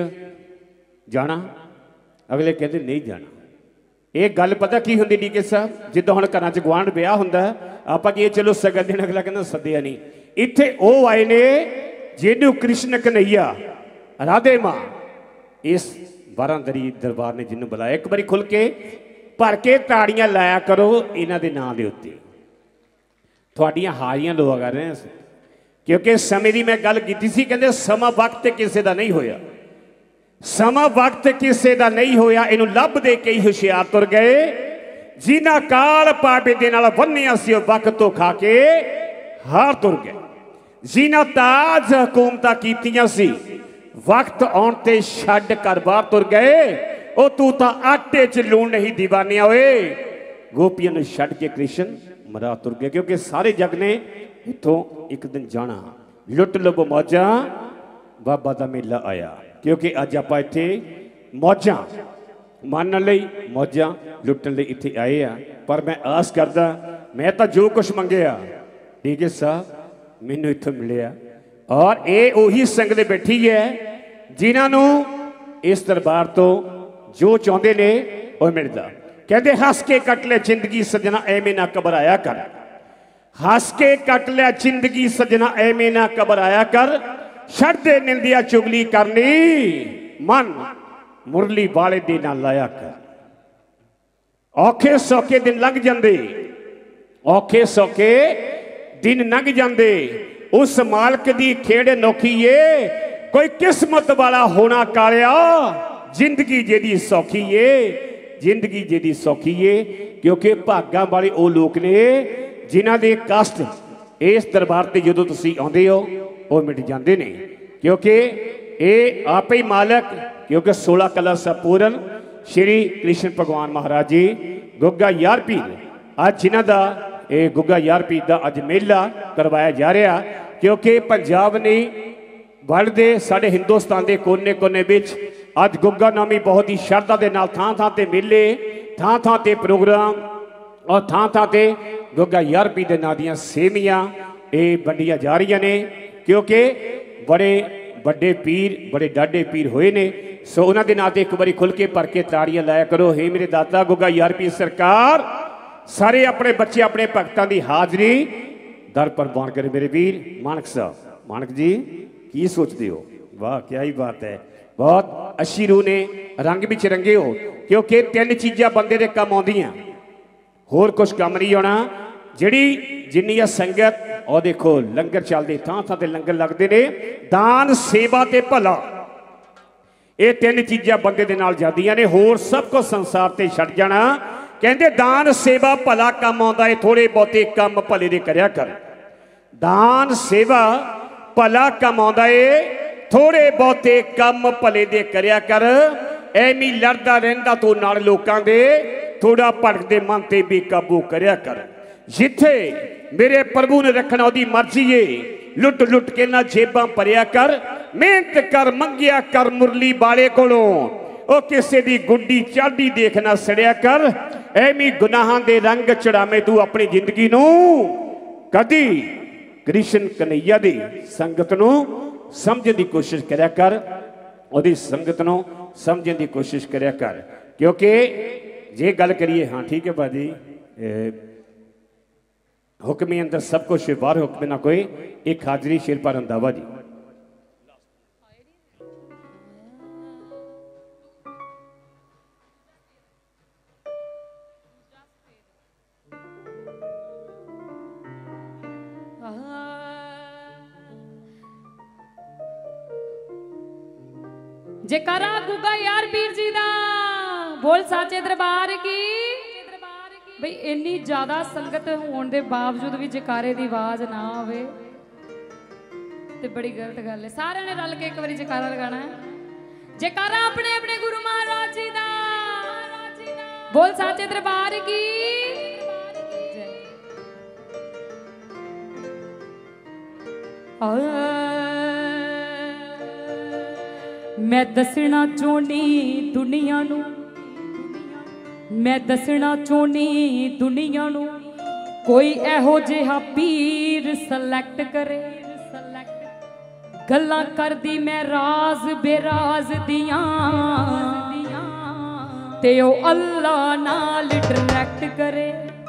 जाना, अगले कहते नहीं जाना। ये गल पता की होंदी डीके साहब, जिद्दां हुण घरां च गुआंढ ब्याह हुंदा, आपां कि चलो सगन देण, अगला कहंदा सद्दिया नहीं। इत्थे ओ आए ने जिन्नू कृष्ण कन्हैया राधे मां इस बारांदरी दरबार ने जिन्नू बुलाया, एक बारी खुल के भर के ताड़ियां लाया करो इन्हां दे नां दे उत्ते, तुहाडीआं हारियां लोग आ रहे हैं। क्योंकि समय की मैं गल की सी, कहते समा वक्त किसी का नहीं होया, समा वक्त किसी का नहीं होया, इनू लभदे कई हुशियार तुर गए, जिन्हां काल पाबे दे नाल बन्निया सी वक्त तो खा के हार तुर गए, जिन्हां ताज हुकूमतां कीतियां सी वक्त आउण ते छड्ड कर बाहर तुर गए। ओ तू तां आटे च लूण नहीं दीवानिया होए, गोपियां नूं छड्ड के कृष्ण मरा तुर गए। क्योंकि सारे जग ने इत्थों एक दिन जाना, लुट लो मौजा बाबा दा मेला आया। क्योंकि अज आपां इत्थे मौजा मानण लई, मौजा लुटण लई इत्थे आए आ। पर मैं आस करदा, मैं तां जो कुछ मंगिया डीके साहब मैनूं इत्थों मिलिया, और ये उही संगत बैठी है जिन्हों इस दरबार तो जो चाहते ने वह मिलता। कहते हस के कट ले जिंदगी सजना एवें ना घबराया कर, हस के कट लिया जिंदगी सजना एवें ना घबराया कर, छड़ दे निंदिया चुगली करनी मन मुरली वाले दे ना लाया कर। औखे सौखे दिन लंघ जाते, औखे सौखे दिन लंघ जाते, उस मालक दी खेड़ नौखी है, कोई किस्मत वाला होना कालिया, जिंदगी जेदी सौखी है, जिंदगी जेदी सौखी है। क्योंकि भागा वाले वो लोग ने जिन्हां दे कष्ट इस दरबार से जो तुसीं आउंदे हो वो मिट जाते हैं। क्योंकि ये आप ही मालक, क्योंकि सोलह कला संपूर्ण श्री कृष्ण भगवान महाराज जी गुग्गा यार पीर, अज जिन्हां दा ये गुग्गा यार पीर दा अज मेला करवाया जा रहा। क्योंकि पंजाब ने वर्ल्ड दे साढ़े हिंदुस्तान के कोने कोने विच अज गुग्गा नामी बहुत ही श्रद्धा के नाल थां थां ते मेले, थां थां ते प्रोग्राम और थां थां ते गुग्गा यारपी के नां दियां सेवियां ये वंडियां जा रही ने, क्योंकि बड़े बड़े पीर बड़े डाडे पीर होए ने। सो उन्होंने नाते एक बारी खुल के भर के ताड़ियां लाया करो। हे मेरे दाता गुग्गा यारपी सरकार, सारे अपने बच्चे अपने भगतां की हाजरी दर पर बन करे। मेरे वीर मानक साहब, मानक जी की सोचते हो? वाह क्या ही बात है, बहुत अच्छी रूह ने, रंग भी चिरंगे हो, क्योंकि तीन चीज़ां बंदे दे कम आउंदियां, होर कुछ कम नहीं आना। जिहड़ी जिन्नी आ संगत और देखो लंगर चलते थां थां ते लंगर लगते ने, दान सेवा ते भला, ये तीन चीज़ां बंदे दे नाल जादियां ने, होर सब कुछ संसार ते छड्ड जाना। कहते दान सेवा भला कम आउंदा है, थोड़े बहुते कम भले दे करया कर। दान सेवा भला कम आउंदा है, थोड़े बहुते कम भले दे करया कर। एवं लड़दा रहिंदा तू नाल लोकां दे, थोड़ा भड़कदे मन ते बेकाबू करया कर। जिथे मेरे प्रभु ने रखना ओदी मर्जी है, लुट लुट के ना जेबां भरिया कर। मेहनत कर मंगिया कर मुरली वाले कोलों, ओ किसे दी गुड्डी चाढ़ी देखना सड़िया कर। एवं गुनाहां दे रंग चढ़ावे तू अपनी जिंदगी नू कदी कृष्ण कन्हैया दी संगत नू समझने की कोशिश करया कर, ओदी संगत नू समझने की कोशिश करया कर। क्योंकि जे गल करिए, हाँ ठीक है भाजी, हुक्मी अंदर सब कुछ बाहर हुक्म ना कोई, एक हाजरी शेर पर रंधावा जी। जयकारा गुग्गा यार पीर जी दा बोल साचे दरबार की। बई इन्नी ज्यादा संगत होने के बावजूद भी जयकारे की आवाज ना आवे ते बड़ी गलत गल है। सारे ने रल के एक बार जयकारा लगाना है। जयकारा अपने अपने गुरु महाराज जी दा बोल साचे दरबार की। मैं दसना चाहनी दुनिया नू, मैं दसना चाहनी दुनिया नू, कोई एहो जिहा पीर सलैक्ट करे। गल्लां करदी मैं राज बेराज दियां, ते ओ अल्लाह नाल डायरैक्ट करे।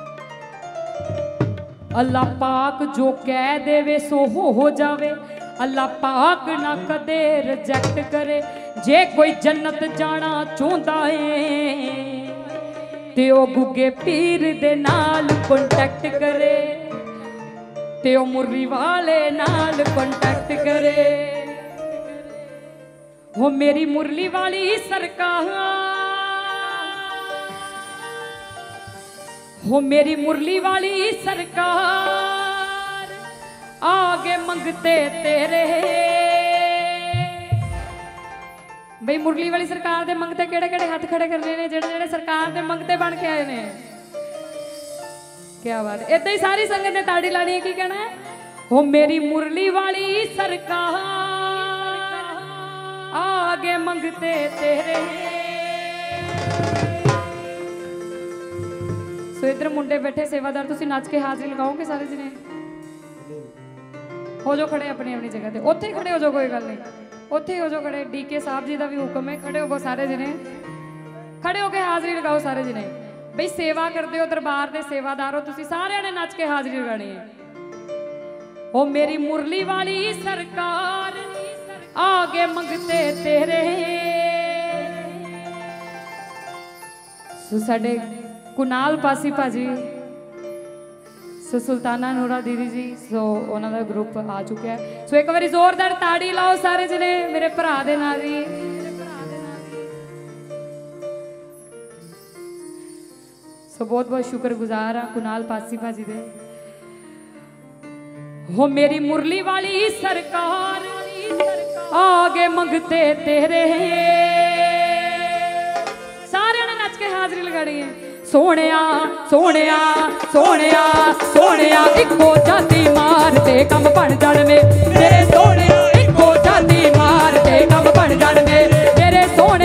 अल्लाह पाक जो कह देवे सो हो, हो जावे। अल्लाह पाक ना कदे रिजेक्ट करे। जे कोई जन्नत जाना चाहता है ते ओ गुग्गे पीर दे नाल कॉन्टैक्ट करे, ते ओ मुरली वाले नाल कॉन्टैक्ट करे। हो मेरी मुरली वाली सरकार, हो मेरी मुरली वाली सरकार, आगे मंगते तेरे। बई मुरली वाली सरकार दे मंगते केड़े केड़े हाथ खड़े करने ने, जेड़े जेड़े सरकार दे मंगते बन के आए ने। क्या बात है, इतना ही सारी संगत ने ताड़ी लानी है। की कहना है? हो मेरी मुरली वाली सरकार, आगे मंगते तेरे। सो इधर मुंडे बैठे सेवादार, तुसी नच के हाजिरी लगाओगे सारे जने? हो जो खड़े अपनी अपनी जगह ते, उत्थे ही खड़े हो जाओ, कोई गल नहीं, उत्थे ही हो जाओ खड़े। डी के साहब जी का भी हुक्म है, खड़े हो सारे जने, खड़े होके हाजिरी लगाओ सारे जने। बई सेवा करते हो, दरबार के सेवादार हो, तुसी सारे ने नच के हाजिरी लगानी है। ओ मेरी मुरली वाली सरकार, आगे मंगते तेरे। सो साडे कुनाल पासी भाजी, सो सुल्ताना नूरा दीदी जी, सो उन्होंने ग्रुप आ चुका है। सो एक बार जोरदार ताड़ी लाओ सारे जने मेरे भरा दे नाल जी। सो बहुत बहुत शुक्रगुजार हाँ कुनाल पासी भाजी दे। हो मेरी मुरली वाली सरकार, आगे मंगते तेरे। सारे ने नच के हाजिरी लगानी है। सोनिया सोनिया सोनिया सोनिया, इको जाती मार दे कम बन जाण में। मेरे सोने इको जाती मार दे कम बन जाण में। मेरे सोने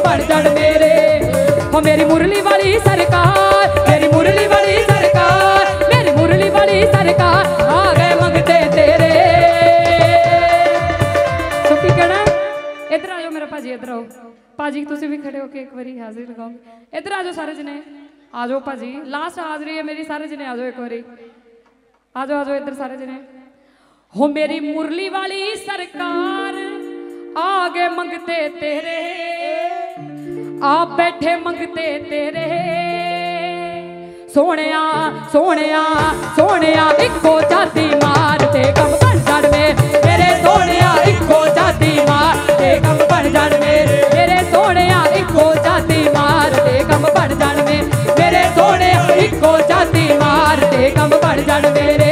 बन जान मेरे। हो मेरी मुरली वाली सरकार, मेरी मुरली वाली सरकार, मेरी मुरली वाली सरकार, आ गए मंगते तेरे। तो की कहना, इधर आ जाओ मेरा भाजी, इधर आओ भाजी, तुम भी खड़े होके एक बारी हाजिरी लगाओगे। इधर आ जाओ सारे जने, आ जाओ भाजी, लास्ट हाजिरी है मेरी, सारे जने आ जाओ एक बारी, आ जाओ आ जाओ इधर सारे जने। हो मेरी मुरली वाली सरकार, आगे मंगते तेरे, आप बैठे मंगते तेरे। सोनिया सोनिया सोनिया इको जाती मारते कम बन जान मेरे सोनिया, इको जाती मारते कम बन जान मेरे, मेरे सोनिया इको जाती मारते कम बन जान मेरे सोनिया, इको जाती मारते कम बन जान मेरे।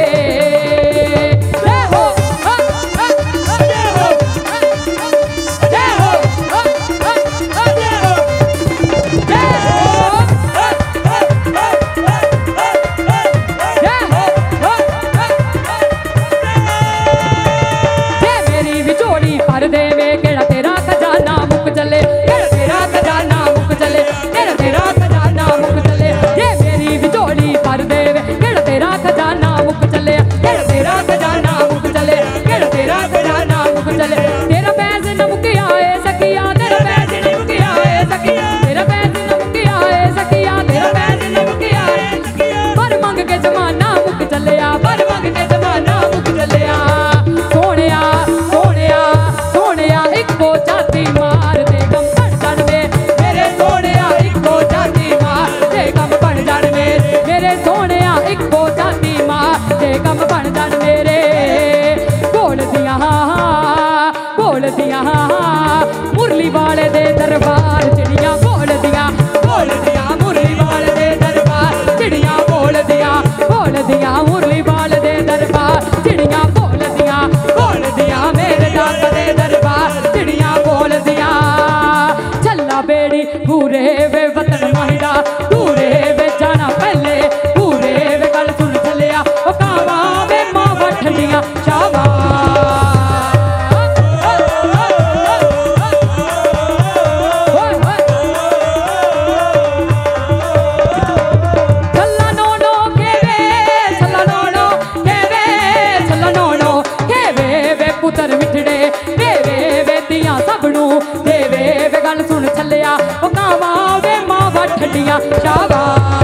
मुरली वाले दे दरबार चिड़िया बोल दिया, बोल दिया मुरली वाले दे दरबार चिड़िया बोल दिया, बोल दिया मुरली वाले दे दरबार चिड़िया बोल दिया, बोल दिया मेरे दादा दे दरबार चिड़िया बोल दिया। चला बेड़ी पूरे वे वतन माहिरा, पूरे वे जाना पहले, पूरे वे गल सुन चलिया, ओ कावा वे मावा ठंडिया शाबा। शाबा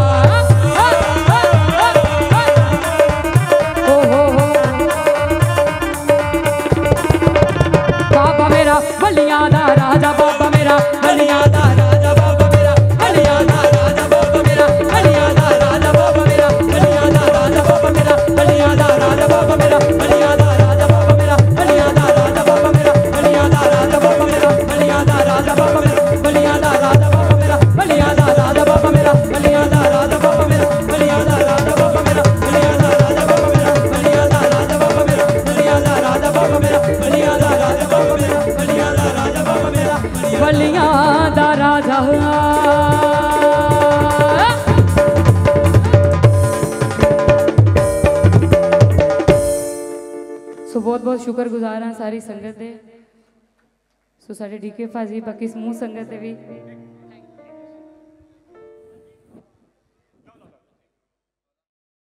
बाबा मेरा बलिया दा राजा, बाबा मेरा बलिया दा राजा, बाबा मेरा बलिया दा राजा, बाबा मेरा बलिया दा राजा, बाबा मेरा बलिया दा राजा, बाबा मेरा बलिया दा राजा, बाबा मेरा बलिया दा राजा, बाबा मेरा बलिया दा राजा, बाबा मेरा बलिया दा राजा, बाबा मेरा बलिया दा राजा, बाबा मेरा बलिया दा राजा, बाबा मेरा बलिया दा राजा, बाबा मेरा बलिया दा राजा, बाबा मेरा बलिया दा राजा, बाबा मेरा बलिया दा राजा, बाबा मेरा बलिया दा राजा, बाबा मेरा बलिया दा राजा, बाबा मेरा बलिया दा राजा, बाबा मेरा बलिया दा राजा, बाबा मेरा बलिया दा राजा। सो बहुत बहुत शुक्रगुजार हाँ सारी संगत दे, सो साढ़े डी के भाजी बाकी समूह संगत भी